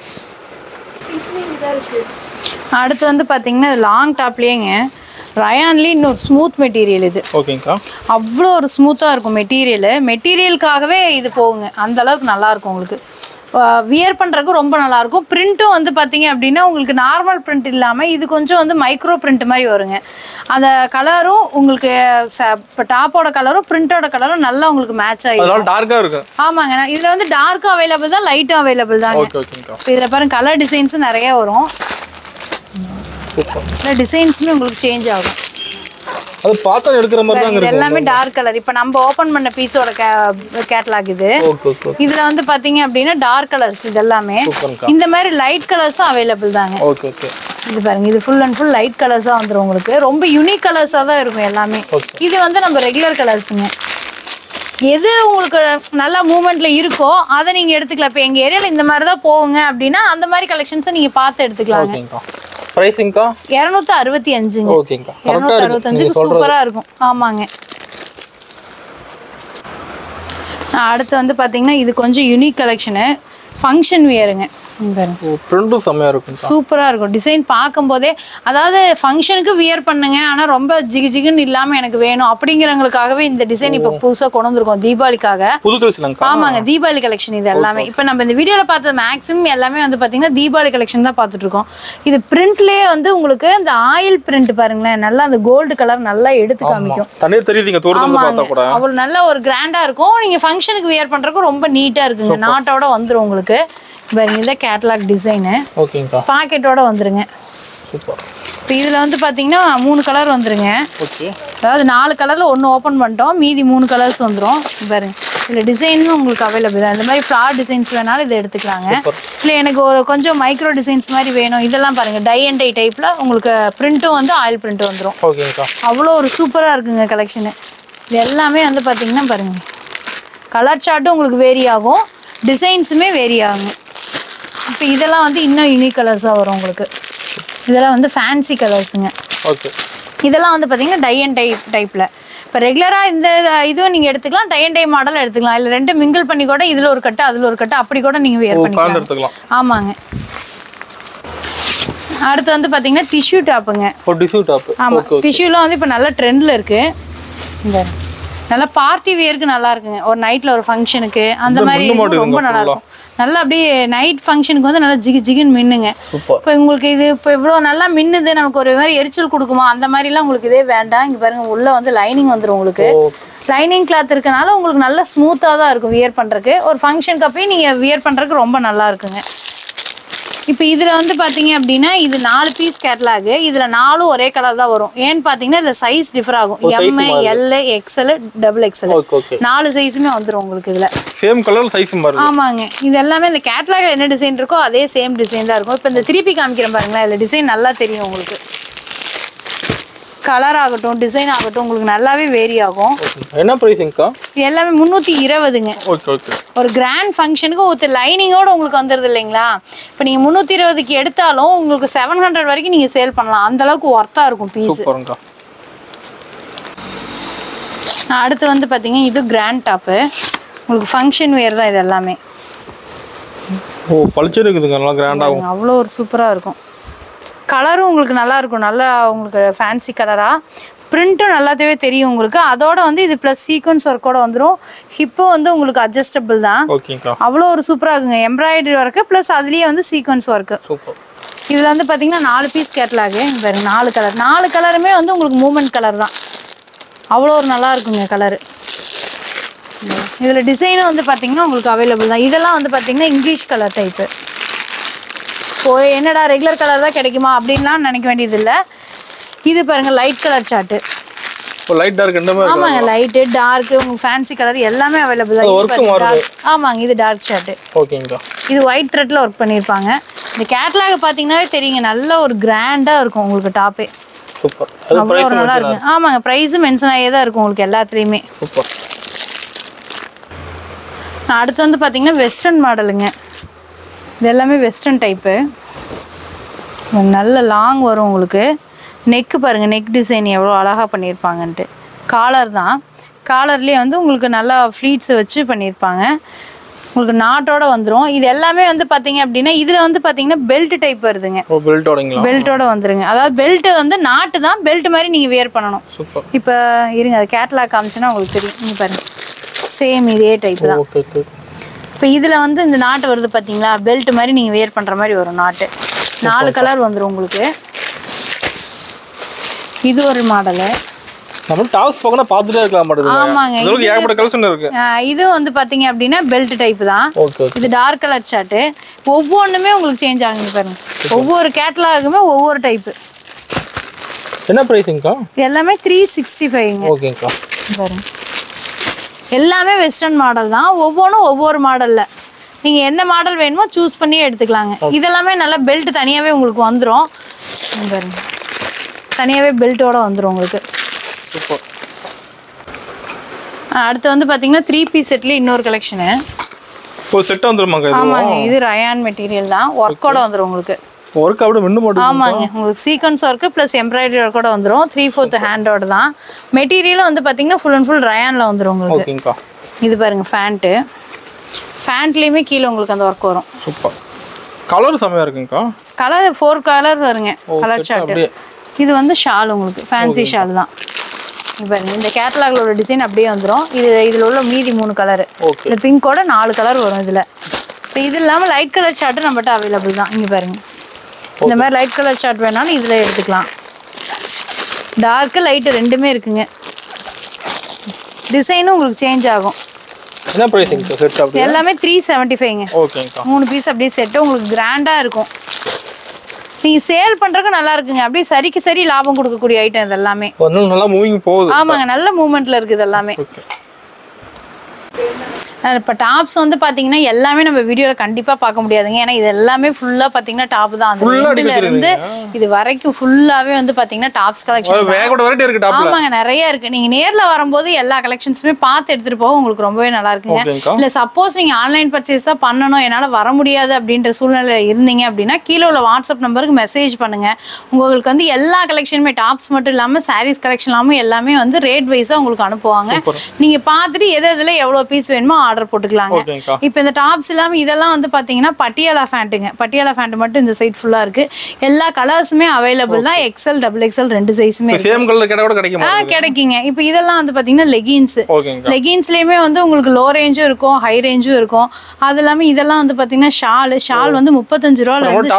அடுத்து வந்து பாத்தீங்கன்னா லாங் டாப்லயேங்க ரயான்லி இன்னொரு ஸ்மூத் மெட்டீரியல் இது. ஓகேங்கா. அவ்வளோ ஒரு ஸ்மூத்தா இருக்கும் மெட்டீரியல். மெட்டீரியலுக்காகவே இது போகுங்க. அந்த அளவுக்கு நல்லா இருக்கும் உங்களுக்கு. வியர் பண்றதுக்கு ரொம்ப நல்லா இருக்கும். பிரிண்ட்டும் வந்து பாத்தீங்க அப்படின்னா உங்களுக்கு நார்மல் பிரிண்ட் இல்லாம இது கொஞ்சம் வந்து மைக்ரோ பிரிண்ட் மாதிரி வருங்க. அந்த கலரும் உங்களுக்கு டாப்போட கலரும் பிரிண்டோட கலரும் நல்லா உங்களுக்கு மேட்ச் ஆயிடும். அதனால டார்க்கா இருக்கு. ஆமாங்க. இதுல வந்து டார்க்கும் அவைலபிள் தான் லைட்டும் அவைலபிள் தான். ஓகே ஓகேங்கா. இதுல பாருங்க கலர் டிசைன்ஸ் நிறைய வரும். சூப்பர். இந்த டிசைன்ஸ்மே உங்களுக்கு சேஞ்ச் ஆகும். அது பார்த்தா எடுக்கிற மாதிரி தான் இருக்கு. எல்லாமே டார்க் கலர். இப்போ நம்ம ஓபன் பண்ண பீஸோட கேட்டலாக் இது. Okay okay. இதுல வந்து பாத்தீங்க அப்படின்னா டார்க் கலர்ஸ் இது எல்லாமே. இந்த மாதிரி லைட் கலர்ஸும் அவைலபிள் தாங்க. Okay okay. இது பாருங்க, இது ஃபுல் அண்ட் ஃபுல் லைட் கலர்ஸா வந்துரும் உங்களுக்கு. ரொம்ப யூனிக் கலர்ஸா தான் இருக்கும் எல்லாமே. இது வந்து நம்ம ரெகுலர் கலர்ஸுங்க. எது உங்களுக்கு நல்லா மூவ்மெண்ட்ல இருக்கோ அதை நீங்க எடுத்துக்கலாம். இப்போ எங்க ஏரியால இந்த மாதிரி தான் போகுங்க அப்படின்னா அந்த மாதிரி கலெக்ஷன்ஸை நீங்க பார்த்து எடுத்துக்கலாங்க. ஓகேங்கா. பிரைசிங்க்கா இருநூத்தி அறுபத்தி அஞ்சுங்க. ஓகேங்கா. இருநூத்தி அறுபத்தஞ்சுக்கு சூப்பரா இருக்கும். ஆமாங்க. அடுத்து வந்து பாத்தீங்கன்னா இது கொஞ்சம் யூனிக் கலெக்ஷனு, ஃபங்க்ஷன் வியருங்க. பிரிண்டும் செம்மையா இருக்கும். சூப்பரா இருக்கும். டிசைன் பார்க்கும்போதே, அதாவது ஃபங்க்ஷனுக்கு வியர் பண்ணுங்க, ஆனா ரொம்ப ஜிகு ஜிகுன்னு இல்லாம எனக்கு வேணும் அப்படிங்கிறவங்களுக்காகவே இந்த டிசைன் இப்போ புதுசா கொண்டு வந்திருக்கோம் தீபாவளிக்காக. புது கலெக்ஷன். ஆமாங்க, தீபாவளி கலெக்ஷன் இது எல்லாமே. இப்போ நம்ம இந்த வீடியோல பார்த்தது மேக்ஸிமம் எல்லாமே வந்து பாத்தீங்கன்னா தீபாவளி கலெக்ஷன் தான் பார்த்துட்டு இருக்கோம். இது பிரிண்ட்லயே வந்து உங்களுக்கு இந்த ஆயில் பிரிண்ட் பாருங்களேன், நல்லா அந்த கோல்டு கலர் நல்லா எடுத்து காமிக்கும். தனியா தெரியுதுங்க தூரத்துல பார்த்தா கூட. அவ்வளவு நல்ல ஒரு கிராண்டா இருக்கும். நீங்க ஃபங்க்ஷனுக்கு வியர் பண்றதுக்கு ரொம்ப நீட்டா இருக்குங்க. நாட்டோட வந்துரும் உங்களுக்கு. பாருங்க, இந்த கேட்டலாக் டிசைனு. ஓகேங்கா. பாக்கெட்டோட வந்துருங்க. சூப்பர். இப்போ இதுல வந்து பாத்தீங்கன்னா மூணு கலர் வந்துருங்க. ஓகே. அதாவது நாலு கலர்ல ஒன்னு ஓபன் பண்ணிட்டோம், மீதி மூணு கலர்ஸ் வந்துரும். பாருங்க, இதுல டிசைனும் உங்களுக்கு அவைலபிள் தான். இந்த மாதிரி ஃப்ளார் டிசைன்ஸ் வேணாலும் இதை எடுத்துக்கலாங்க. இல்ல எனக்கு ஒரு கொஞ்சம் மைக்ரோ டிசைன்ஸ் மாதிரி வேணும், இதெல்லாம் பாருங்க டை அண்ட் டை டைப்ல உங்களுக்கு பிரிண்ட்டும் வந்து ஆயில் பிரிண்ட் வந்துரும். ஓகேங்கா. அவ்வளோ ஒரு சூப்பரா இருக்குங்க கலெக்ஷனு. இது எல்லாமே வந்து பாத்தீங்கன்னா பாருங்க, கலர் சார்ட்டும் உங்களுக்கு வேரி ஆகும், டிசைன்ஸுமே வேரி ஆகும். இப்போ இதெல்லாம் வந்து இன்னும் யூனிக் கலர்ஸாக வரும் உங்களுக்கு. இதெல்லாம் வந்து ஃபேன்சி கலர்ஸுங்க. ஓகே. இதெல்லாம் வந்து பார்த்தீங்கன்னா டை அண்ட் டை டைப்பில். இப்போ ரெகுலராக இந்த இதுவும் நீங்கள் எடுத்துக்கலாம், டை அண்ட் டை மாடல் எடுத்துக்கலாம். இல்லை ரெண்டு மிங்கிள் பண்ணி கூட இதில் ஒரு கட்டு அதில் ஒரு கட்டு அப்படி கூட நீங்கள் வேர் பண்ணிக்கலாம். ஆமாங்க. அடுத்து வந்து பார்த்தீங்கன்னா டிஷ்யூ டாப்புங்க. Tissue top. ஆமாம், டிஷ்யூலாம் வந்து இப்போ நல்ல ட்ரெண்டில் இருக்குது. இந்த நல்லா பார்ட்டி வேருக்கு நல்லா இருக்குங்க. ஒரு நைட்டில் ஒரு ஃபங்க்ஷனுக்கு அந்த மாதிரி ரொம்ப நல்லா இருக்கும். நல்லா அப்படியே நைட் ஃபங்க்ஷனுக்கு வந்து நல்லா ஜிகு ஜிகுன்னு மின்னுங்க. இப்போ உங்களுக்கு இது இப்போ இவ்வளோ நல்லா மின்னுது, நமக்கு ஒரு மாதிரி எரிச்சல் கொடுக்குமா அந்த மாதிரிலாம் உங்களுக்கு இதே வேண்டாம். இங்கே பாருங்க, உள்ள வந்து லைனிங் வந்துடும் உங்களுக்கு. லைனிங் கிளாத் இருக்கனால உங்களுக்கு நல்லா ஸ்மூத்தாக தான் இருக்கும் வியர் பண்ணுறதுக்கு. ஒரு ஃபங்க்ஷனுக்கு அப்பயும் நீங்கள் வியர் பண்ணுறதுக்கு ரொம்ப நல்லா இருக்குங்க. இப்போ இதில் வந்து பார்த்தீங்க அப்படின்னா இது நாலு பீஸ் கேட்லாகு. இதில் நாலும் ஒரே கலர் தான் வரும். ஏன்னு பார்த்தீங்கன்னா இதில் சைஸ் டிஃபர் ஆகும். M, L, XL, double XL நாலு சைஸுமே வந்துடும் உங்களுக்கு. இதில் சேம் கலர் சைஸ் மாறும். ஆமாங்க. இது எல்லாமே இந்த கேட்லாகில் என்ன டிசைன் இருக்கோ அதே சேம் டிசைன் தான் இருக்கும். இப்போ இந்த திருப்பி காமிக்கிறேன் பாருங்களேன், இதில் டிசைன் நல்லா தெரியும் உங்களுக்கு. கலர் ஆகட்டும், டிசைன் ஆகட்டும் உங்களுக்கு நல்லாவே வேரி ஆகும். என்ன பிரைசிங்க்கா? எல்லாமே முந்நூற்றி இருபதுங்க. Okay okay. ஒரு கிராண்ட் ஃபங்க்ஷனுக்கு ஒரு லைனிங்கோட உங்களுக்கு வந்துடுது இல்லைங்களா? இப்போ நீங்கள் முந்நூற்றி இருபதுக்கு எடுத்தாலும் உங்களுக்கு செவன் ஹண்ட்ரட் வரைக்கும் நீங்கள் சேல் பண்ணலாம். அந்த அளவுக்கு ஒர்த்தாக இருக்கும் பீஸ். அடுத்து வந்து பார்த்தீங்கன்னா இது கிராண்ட் டாப்பு. உங்களுக்கு ஃபங்க்ஷன் வேர் தான் இது எல்லாமே. ஓ, பளிச்சு இருக்குதுங்க, நல்லா கிராண்டாக இருக்கும். அவ்வளோ ஒரு சூப்பராக இருக்கும். கலரும் உங்களுக்கு நல்லா இருக்கும், நல்லா உங்களுக்கு ஃபேன்சி கலராக. பிரிண்ட்டும் நல்லாவே தெரியும் உங்களுக்கு. அதோட வந்து இது ப்ளஸ் சீக்வன்ஸ் ஒர்க்கோட வந்துடும். ஹிப்பு வந்து உங்களுக்கு அட்ஜஸ்டபிள் தான். அவ்வளோ ஒரு சூப்பராக இருக்குங்க. எம்ப்ராய்டரி ஒர்க்கு ப்ளஸ் அதுலேயே வந்து சீக்வன்ஸ் ஒர்க்கு. இதில் வந்து பார்த்தீங்கன்னா நாலு பீஸ் கேட்லாகு. பாருங்க, நாலு கலர் நாலு கலருமே வந்து உங்களுக்கு மூமெண்ட் கலர் தான். அவ்வளோ ஒரு நல்லா இருக்குங்க கலரு. இதில் டிசைனும் வந்து பார்த்தீங்கன்னா உங்களுக்கு அவைலபிள் தான். இதெல்லாம் வந்து பார்த்தீங்கன்னா இங்கிலீஷ் கலர் டைப்பு. இப்போ என்னடா ரெகுலர் கலர் தான் கிடைக்குமா அப்படின்லாம் நினைக்க வேண்டியதில்லை. இது பாருங்க light colour chart. Light dark ரெண்டுமே. ஆமாங்க, லைட்டு டார்க் உங்களுக்கு ஃபேன்சி கலர் எல்லாமே அவைலபிள் தான். ஆமாங்க, இது டார்க் சார்ட்டு. ஓகேங்கா. இது ஒயிட் த்ரெட்ல ஒர்க் பண்ணியிருப்பாங்க. இந்த கேட்லாக் பார்த்தீங்கன்னாவே தெரியுங்க, நல்ல ஒரு கிராண்டாக இருக்கும் உங்களுக்கு டாப்பே. சூப்பர். அவ்வளோ ஒரு நல்லா இருக்கு. ஆமாங்க, ப்ரைஸும் மென்ஷன் ஆகியே தான் இருக்கும் உங்களுக்கு எல்லாத்துலேயுமே. சூப்பர். அடுத்து வந்து பார்த்தீங்கன்னா வெஸ்டர்ன் மாடலுங்க. இது எல்லாமே வெஸ்டர்ன் டைப்பு. நல்ல லாங் வரும் உங்களுக்கு. நெக்கு பாருங்கள், நெக் டிசைன் எவ்வளோ அழகாக பண்ணியிருப்பாங்கன்ட்டு. காலர் தான், காலர்லேயே வந்து உங்களுக்கு நல்லா ஃப்ளீட்ஸை வச்சு பண்ணியிருப்பாங்க. உங்களுக்கு நாட்டோட வந்துடும். இது எல்லாமே வந்து பார்த்தீங்க அப்படின்னா இதில் வந்து பார்த்தீங்கன்னா பெல்ட் டைப் வருதுங்க. பெல்ட்டோட வந்துருங்க. அதாவது பெல்ட் வந்து நாட்டு தான், பெல்ட் மாதிரி நீங்கள் வியர் பண்ணணும். இப்போ இருங்க, அது கேட்லாக் காமிச்சுன்னா உங்களுக்கு தெரியும். நீங்கள் பாருங்கள், சேம் இதே டைப் தான். இப்போ இதில் வந்து இந்த நாட்டு வருது பார்த்தீங்களா, பெல்ட் மாதிரி நீங்கள் வியர் பண்ணுற மாதிரி வரும் நாட்டு. நாலு கலர் வந்துடும் உங்களுக்கு. இது ஒரு மாடலு. நம்ம டாப்ஸ் போகனா பார்த்துட்டே இருக்கலாம் மாட்டேங்குது. ஆமாங்க, இதுல ஏகப்பட்ட கலெக்ஷன் இருக்கு. இது வந்து பாத்தீங்க அப்படினா பெல்ட் டைப் தான். இது டார்க் கலர் சார்ட். ஒவ்வொண்ணுமே உங்களுக்கு சேஞ்ச் ஆகுங்க பாருங்க. ஒவ்வொரு கேட்டலாகுமே ஒவ்வொரு டைப். என்ன பிரைஸிங்க்கா? எல்லாமே த்ரீ சிக்ஸ்டி ஃபைவ்ங்க. ஓகேங்கக்கா. பாருங்க எல்லாமே வெஸ்டர்ன் மாடல் தான், ஒவ்வொன்றும் ஒவ்வொரு மாடலில் நீங்கள் என்ன மாடல் வேணுமோ சூஸ் பண்ணி எடுத்துக்கலாங்க. இதெல்லாமே நல்லா பெல்ட் தனியாகவே உங்களுக்கு வந்துடும். பாருங்க தனியாகவே பெல்ட்டோட வந்துடும் உங்களுக்கு. சூப்பர். அடுத்து வந்து பார்த்தீங்கன்னா த்ரீ பீஸ் செட்லேயே இன்னொரு கலெக்ஷனு. ஒரு செட் வந்துருமாங்க? ஆமாங்க, இது ரயான் மெட்டீரியல் தான், ஒர்க்கோட வந்துடும் உங்களுக்கு. ஒர்க் அப்படியே மின்னு மாட்டோம். ஆமாங்க, உங்களுக்கு சீக்வன்ஸ் ஒர்க்கு ப்ளஸ் எம்ப்ராய்டரி ஒர்க்கோட வந்துடும். த்ரீ ஃபோர்த் ஹேண்டோட தான். மெட்டீரியலும் வந்து பார்த்தீங்கன்னா ஃபுல் அண்ட் ஃபுல் ரயானில் வந்துடும் உங்களுக்கு. ஓகேங்கக்கா. இது பாருங்க ஃபேண்ட்டு, ஃபேண்ட்லேயுமே கீழே உங்களுக்கு அந்த ஒர்க் வரும். சூப்பர். கலர் செமையாக இருக்குங்கக்கா. கலர் ஃபோர் கலர் வருங்க, கலர் ஷார்ட்டு. இது வந்து ஷால் உங்களுக்கு ஃபேன்சி ஷால் தான். இது பாருங்க இந்த கேட்டலாகில் உள்ள டிசைன் அப்படியே வந்துடும். இது இதில் உள்ள மீதி மூணு கலரு, இந்த பிங்கோட நாலு கலர் வரும் இதில். இப்போ இது இல்லாமல் லைட் கலர் ஷார்ட்டு நம்மகிட்ட அவைலபிள் தான். இங்கே பாருங்க இந்த மாதிரி லைட் கலர் ஷார்ட் வேணாலும் இதில் எடுத்துக்கலாம். டார்க்கு லைட்டு ரெண்டுமே இருக்குங்க. டிசைனும் உங்களுக்கு சேஞ்ச் ஆகும். என்ன பிரைசிங் செட் அப்படி? எல்லாமே த்ரீ செவன்ட்டி ஃபைவ்ங்க. ஓகேங்கக்கா. மூணு பீஸ் அப்படியே செட்டு உங்களுக்கு கிராண்டாக இருக்கும். நீங்கள் சேல் பண்ணுறதுக்கு நல்லா இருக்குங்க. அப்படியே சரிக்கு சரி லாபம் கொடுக்கக்கூடிய ஐட்டம் இது எல்லாமே. நல்லா மூவிங் போகுது. ஆமாங்க, நல்ல மூவ்மெண்ட்டில் இருக்குது எல்லாமே. இப்போ டாப்ஸ் வந்து பார்த்தீங்கன்னா எல்லாமே நம்ம வீடியோவில் கண்டிப்பாக பார்க்க முடியாதுங்க. ஏன்னா இது எல்லாமே ஃபுல்லாக பார்த்தீங்கன்னா டாப் தான். அந்த இருந்து இது வரைக்கும் ஃபுல்லாகவே வந்து பார்த்தீங்கன்னா டாப்ஸ் கலெக்ஷன். ஆமாங்க, நிறைய இருக்குது. நீங்கள் நேரில் வரும்போது எல்லா கலெக்ஷன்ஸுமே பார்த்து எடுத்துகிட்டு போக உங்களுக்கு ரொம்பவே நல்லா இருக்குங்க. இல்லை சப்போஸ் நீங்கள் ஆன்லைன் பர்ச்சேஸ் தான் பண்ணணும், என்னால் வர முடியாது அப்படின்ற சூழ்நிலையில் இருந்தீங்க அப்படின்னா கீழே உள்ள வாட்ஸ்அப் நம்பருக்கு மெசேஜ் பண்ணுங்கள். உங்களுக்கு வந்து எல்லா கலெக்ஷனுமே டாப்ஸ் மட்டும் இல்லாமல் சாரீஸ் கலெக்ஷன் இல்லாமல் எல்லாமே வந்து ரேட் வைஸாக உங்களுக்கு அனுப்புவாங்க. நீங்கள் பார்த்துட்டு எது எதில் எவ்வளோ பீஸ் வேணுமோ ஆர்டர் போட்டுக்கலாங்க. இப்போ இந்த டாப்ஸ் இல்லாம இதெல்லாம் வந்து பாத்தீங்கன்னா பட்டியாலா ஃபேண்ட்டுங்க. பட்டியாலா ஃபேண்ட் மட்டும் இந்த சைடு ஃபுல்லா இருக்கு. எல்லா கலர்ஸுமே அவைலபிள் தான். எக்ஸ்எல் டபுள் எக்ஸ்எல் ரெண்டு சைஸுமே சேம் கலர் கேட்டா கூட கிடைக்குமா? ஆ கிடைக்குங்க. இப்போ இதெல்லாம் வந்து பாத்தீங்கன்னா லெகின்ஸ். லெகின்ஸ்லயுமே வந்து உங்களுக்கு லோ ரேஞ்சும் இருக்கும், ஹை ரேஞ்சும் இருக்கும். அது இல்லாம இதெல்லாம் வந்து பாத்தீங்கன்னா ஷால் ஷால் வந்து முப்பத்தஞ்சு ரூபாயில இருந்து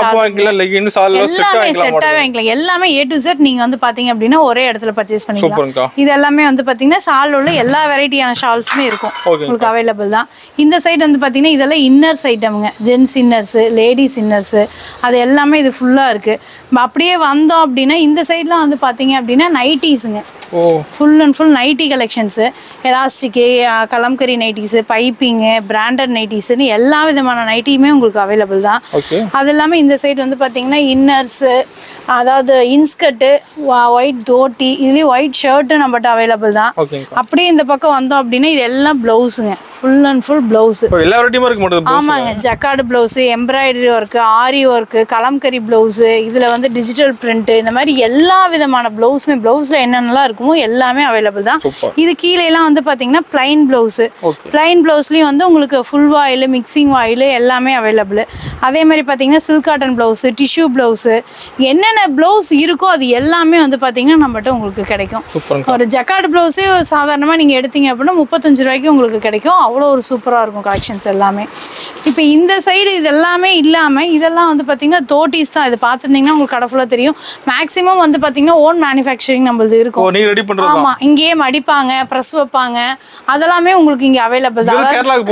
எல்லாமே செட்டாவே வாங்கிக்கலாம். எல்லாமே ஏ டு செட் நீங்க வந்து பாத்தீங்க அப்படின்னா ஒரே இடத்துல பர்ச்சேஸ் பண்ணிக்கலாம். இது எல்லாமே வந்து பாத்தீங்கன்னா ஷால் உள்ள எல்லா வெரைட்டியான ஷால்ஸுமே இருக்கும் உங்களுக்கு அவைலபிள் தான். இந்த சைடு வந்து பார்த்தீங்கன்னா இதெல்லாம் இன்னர்ஸ் ஐட்டமுங்க. ஜென்ஸ் இன்னர்ஸு, லேடிஸ் இன்னர்ஸு, அது எல்லாமே இது ஃபுல்லாக இருக்குது. அப்படியே வந்தோம் அப்படின்னா இந்த சைட்லாம் வந்து பார்த்தீங்க அப்படின்னா நைட்டிஸுங்க. Full and full nighty collections, elastic, Kalamkari nighties, piping, branded நைட்டிஸுன்னு எல்லா விதமான நைட்டியுமே உங்களுக்கு அவைலபிள் தான். அது இல்லாமல் இந்த சைடு வந்து பார்த்தீங்கன்னா இன்னர்ஸு, அதாவது இன்ஸ்கர்ட்டு, ஒயிட் தோட்டி, இதுலேயும் ஒயிட் ஷர்ட்டு நம்மகிட்ட அவைலபிள் தான். அப்படியே இந்த பக்கம் வந்தோம் அப்படின்னா இது எல்லாம் ப்ளவுஸுங்க. ஃபுல் அண்ட் ஃபுல் ப்ளவுஸ் எல்லா வெரைட்டியும் இருக்கு மட்டும். ஆமாங்க, jacquard blouse, embroidery work, aari work, Kalamkari blouse, இதில் வந்து டிஜிட்டல் பிரிண்ட்டு, இந்த மாதிரி எல்லா விதமான ப்ளவுஸுமே ப்ளவுஸில் என்னென்னலாம் இருக்குமோ எல்லாமே அவைலபிள் தான். இது கீழேலாம் வந்து பார்த்தீங்கன்னா பிளைன் ப்ளவுஸு. பிளைன் ப்ளவுஸ்லேயும் வந்து உங்களுக்கு ஃபுல் வாயில், மிக்சிங் வாயில் எல்லாமே அவைலபிள். அதே மாதிரி பார்த்தீங்கன்னா silk cotton blouse, tissue blouse, என்னென்ன ப்ளவுஸ் இருக்கோ அது எல்லாமே வந்து பார்த்தீங்கன்னா நம்மகிட்ட உங்களுக்கு கிடைக்கும். ஒரு ஜக்கார்டு ப்ளவுஸு சாதாரணமாக நீங்கள் எடுத்தீங்க அப்படின்னா முப்பத்தஞ்சு ரூபாய்க்கு உங்களுக்கு கிடைக்கும். அவ்வளோ ஒரு சூப்பராக இருக்கும் கலெக்ஷன்ஸ் எல்லாமே. இப்போ இந்த சைடு இது எல்லாமே இல்லாமல் இதெல்லாம் வந்து பார்த்தீங்கன்னா தோட்டிஸ் தான். இது பார்த்துருந்தீங்கன்னா உங்களுக்கு கடை ஃபுல்லாக தெரியும். மேக்ஸிமம் வந்து பார்த்தீங்கன்னா ஓன் மேனுஃபேக்சரிங் நம்மளது இருக்கும். ஆமாம், இங்கேயே மடிப்பாங்க, ப்ரெஸ் வைப்பாங்க, அதெல்லாமே உங்களுக்கு இங்கே அவைலபிள் தான்.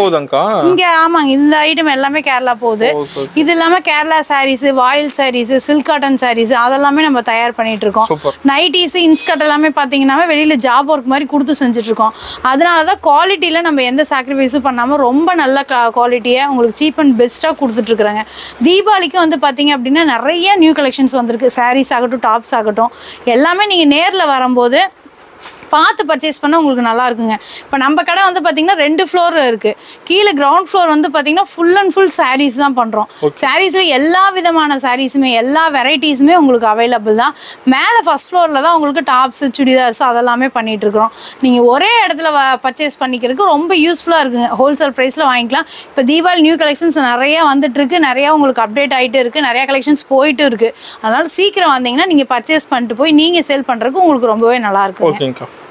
இங்கே ஆமாங்க, இந்த ஐட்டம் எல்லாமே கேரளா போகுது. இது இல்லாமல் Kerala sarees, voile sarees, silk cotton sarees அதெல்லாமே நம்ம தயார் பண்ணிட்டு இருக்கோம். நைட்டிஸு, இன்ஸ்கர்ட் எல்லாமே பார்த்தீங்கன்னா வெளியில் ஜாப் ஒர்க் மாதிரி கொடுத்து செஞ்சுட்டு இருக்கோம். அதனால தான் குவாலிட்டியில் நம்ம எந்த சாக்ரிஃபைஸும் பண்ணாமல் ரொம்ப நல்ல குவாலிட்டியை உங்களுக்கு சீப் அண்ட் பெஸ்ட்டாக கொடுத்துட்ருக்குறாங்க. தீபாவளிக்கு வந்து பார்த்தீங்க அப்படின்னா நிறைய நியூ கலெக்ஷன்ஸ் வந்திருக்கு. சாரீஸ் ஆகட்டும், டாப்ஸ் ஆகட்டும், எல்லாமே நீங்கள் நேரில் வரும்போது பார்த்து பர்ச்சேஸ் பண்ண உங்களுக்கு நல்லா இருக்குங்க. இப்போ நம்ம கடை வந்து பார்த்தீங்கன்னா ரெண்டு ஃப்ளோர் இருக்குது. கீழே கிரவுண்ட் ஃப்ளோர் வந்து பார்த்தீங்கன்னா ஃபுல் அண்ட் ஃபுல் சாரீஸ் தான் பண்ணுறோம். சாரீஸில் எல்லா விதமான சாரீஸுமே எல்லா வெரைட்டிஸுமே உங்களுக்கு அவைலபிள் தான். மேலே ஃபஸ்ட் ஃப்ளோரில் தான் உங்களுக்கு டாப்ஸு, சுடிதார்ஸ் அதெல்லாமே பண்ணிகிட்டு இருக்கிறோம். நீங்கள் ஒரே இடத்துல பர்ச்சேஸ் பண்ணிக்கிறதுக்கு ரொம்ப யூஸ்ஃபுல்லாக இருக்குங்க. ஹோல்சேல் ப்ரைஸில் வாங்கிக்கலாம். இப்போ தீபாவளி நியூ கலெக்ஷன்ஸ் நிறையா வந்துட்டுருக்கு, நிறையா உங்களுக்கு அப்டேட் ஆகிட்டு இருக்குது, நிறையா கலெக்ஷன்ஸ் போயிட்டு இருக்குது. அதனால் சீக்கிரம் வந்தீங்கன்னா நீங்கள் பர்ச்சேஸ் பண்ணிட்டு போய் நீங்கள் சேல் பண்ணுறதுக்கு உங்களுக்கு ரொம்பவே நல்லாயிருக்கும்.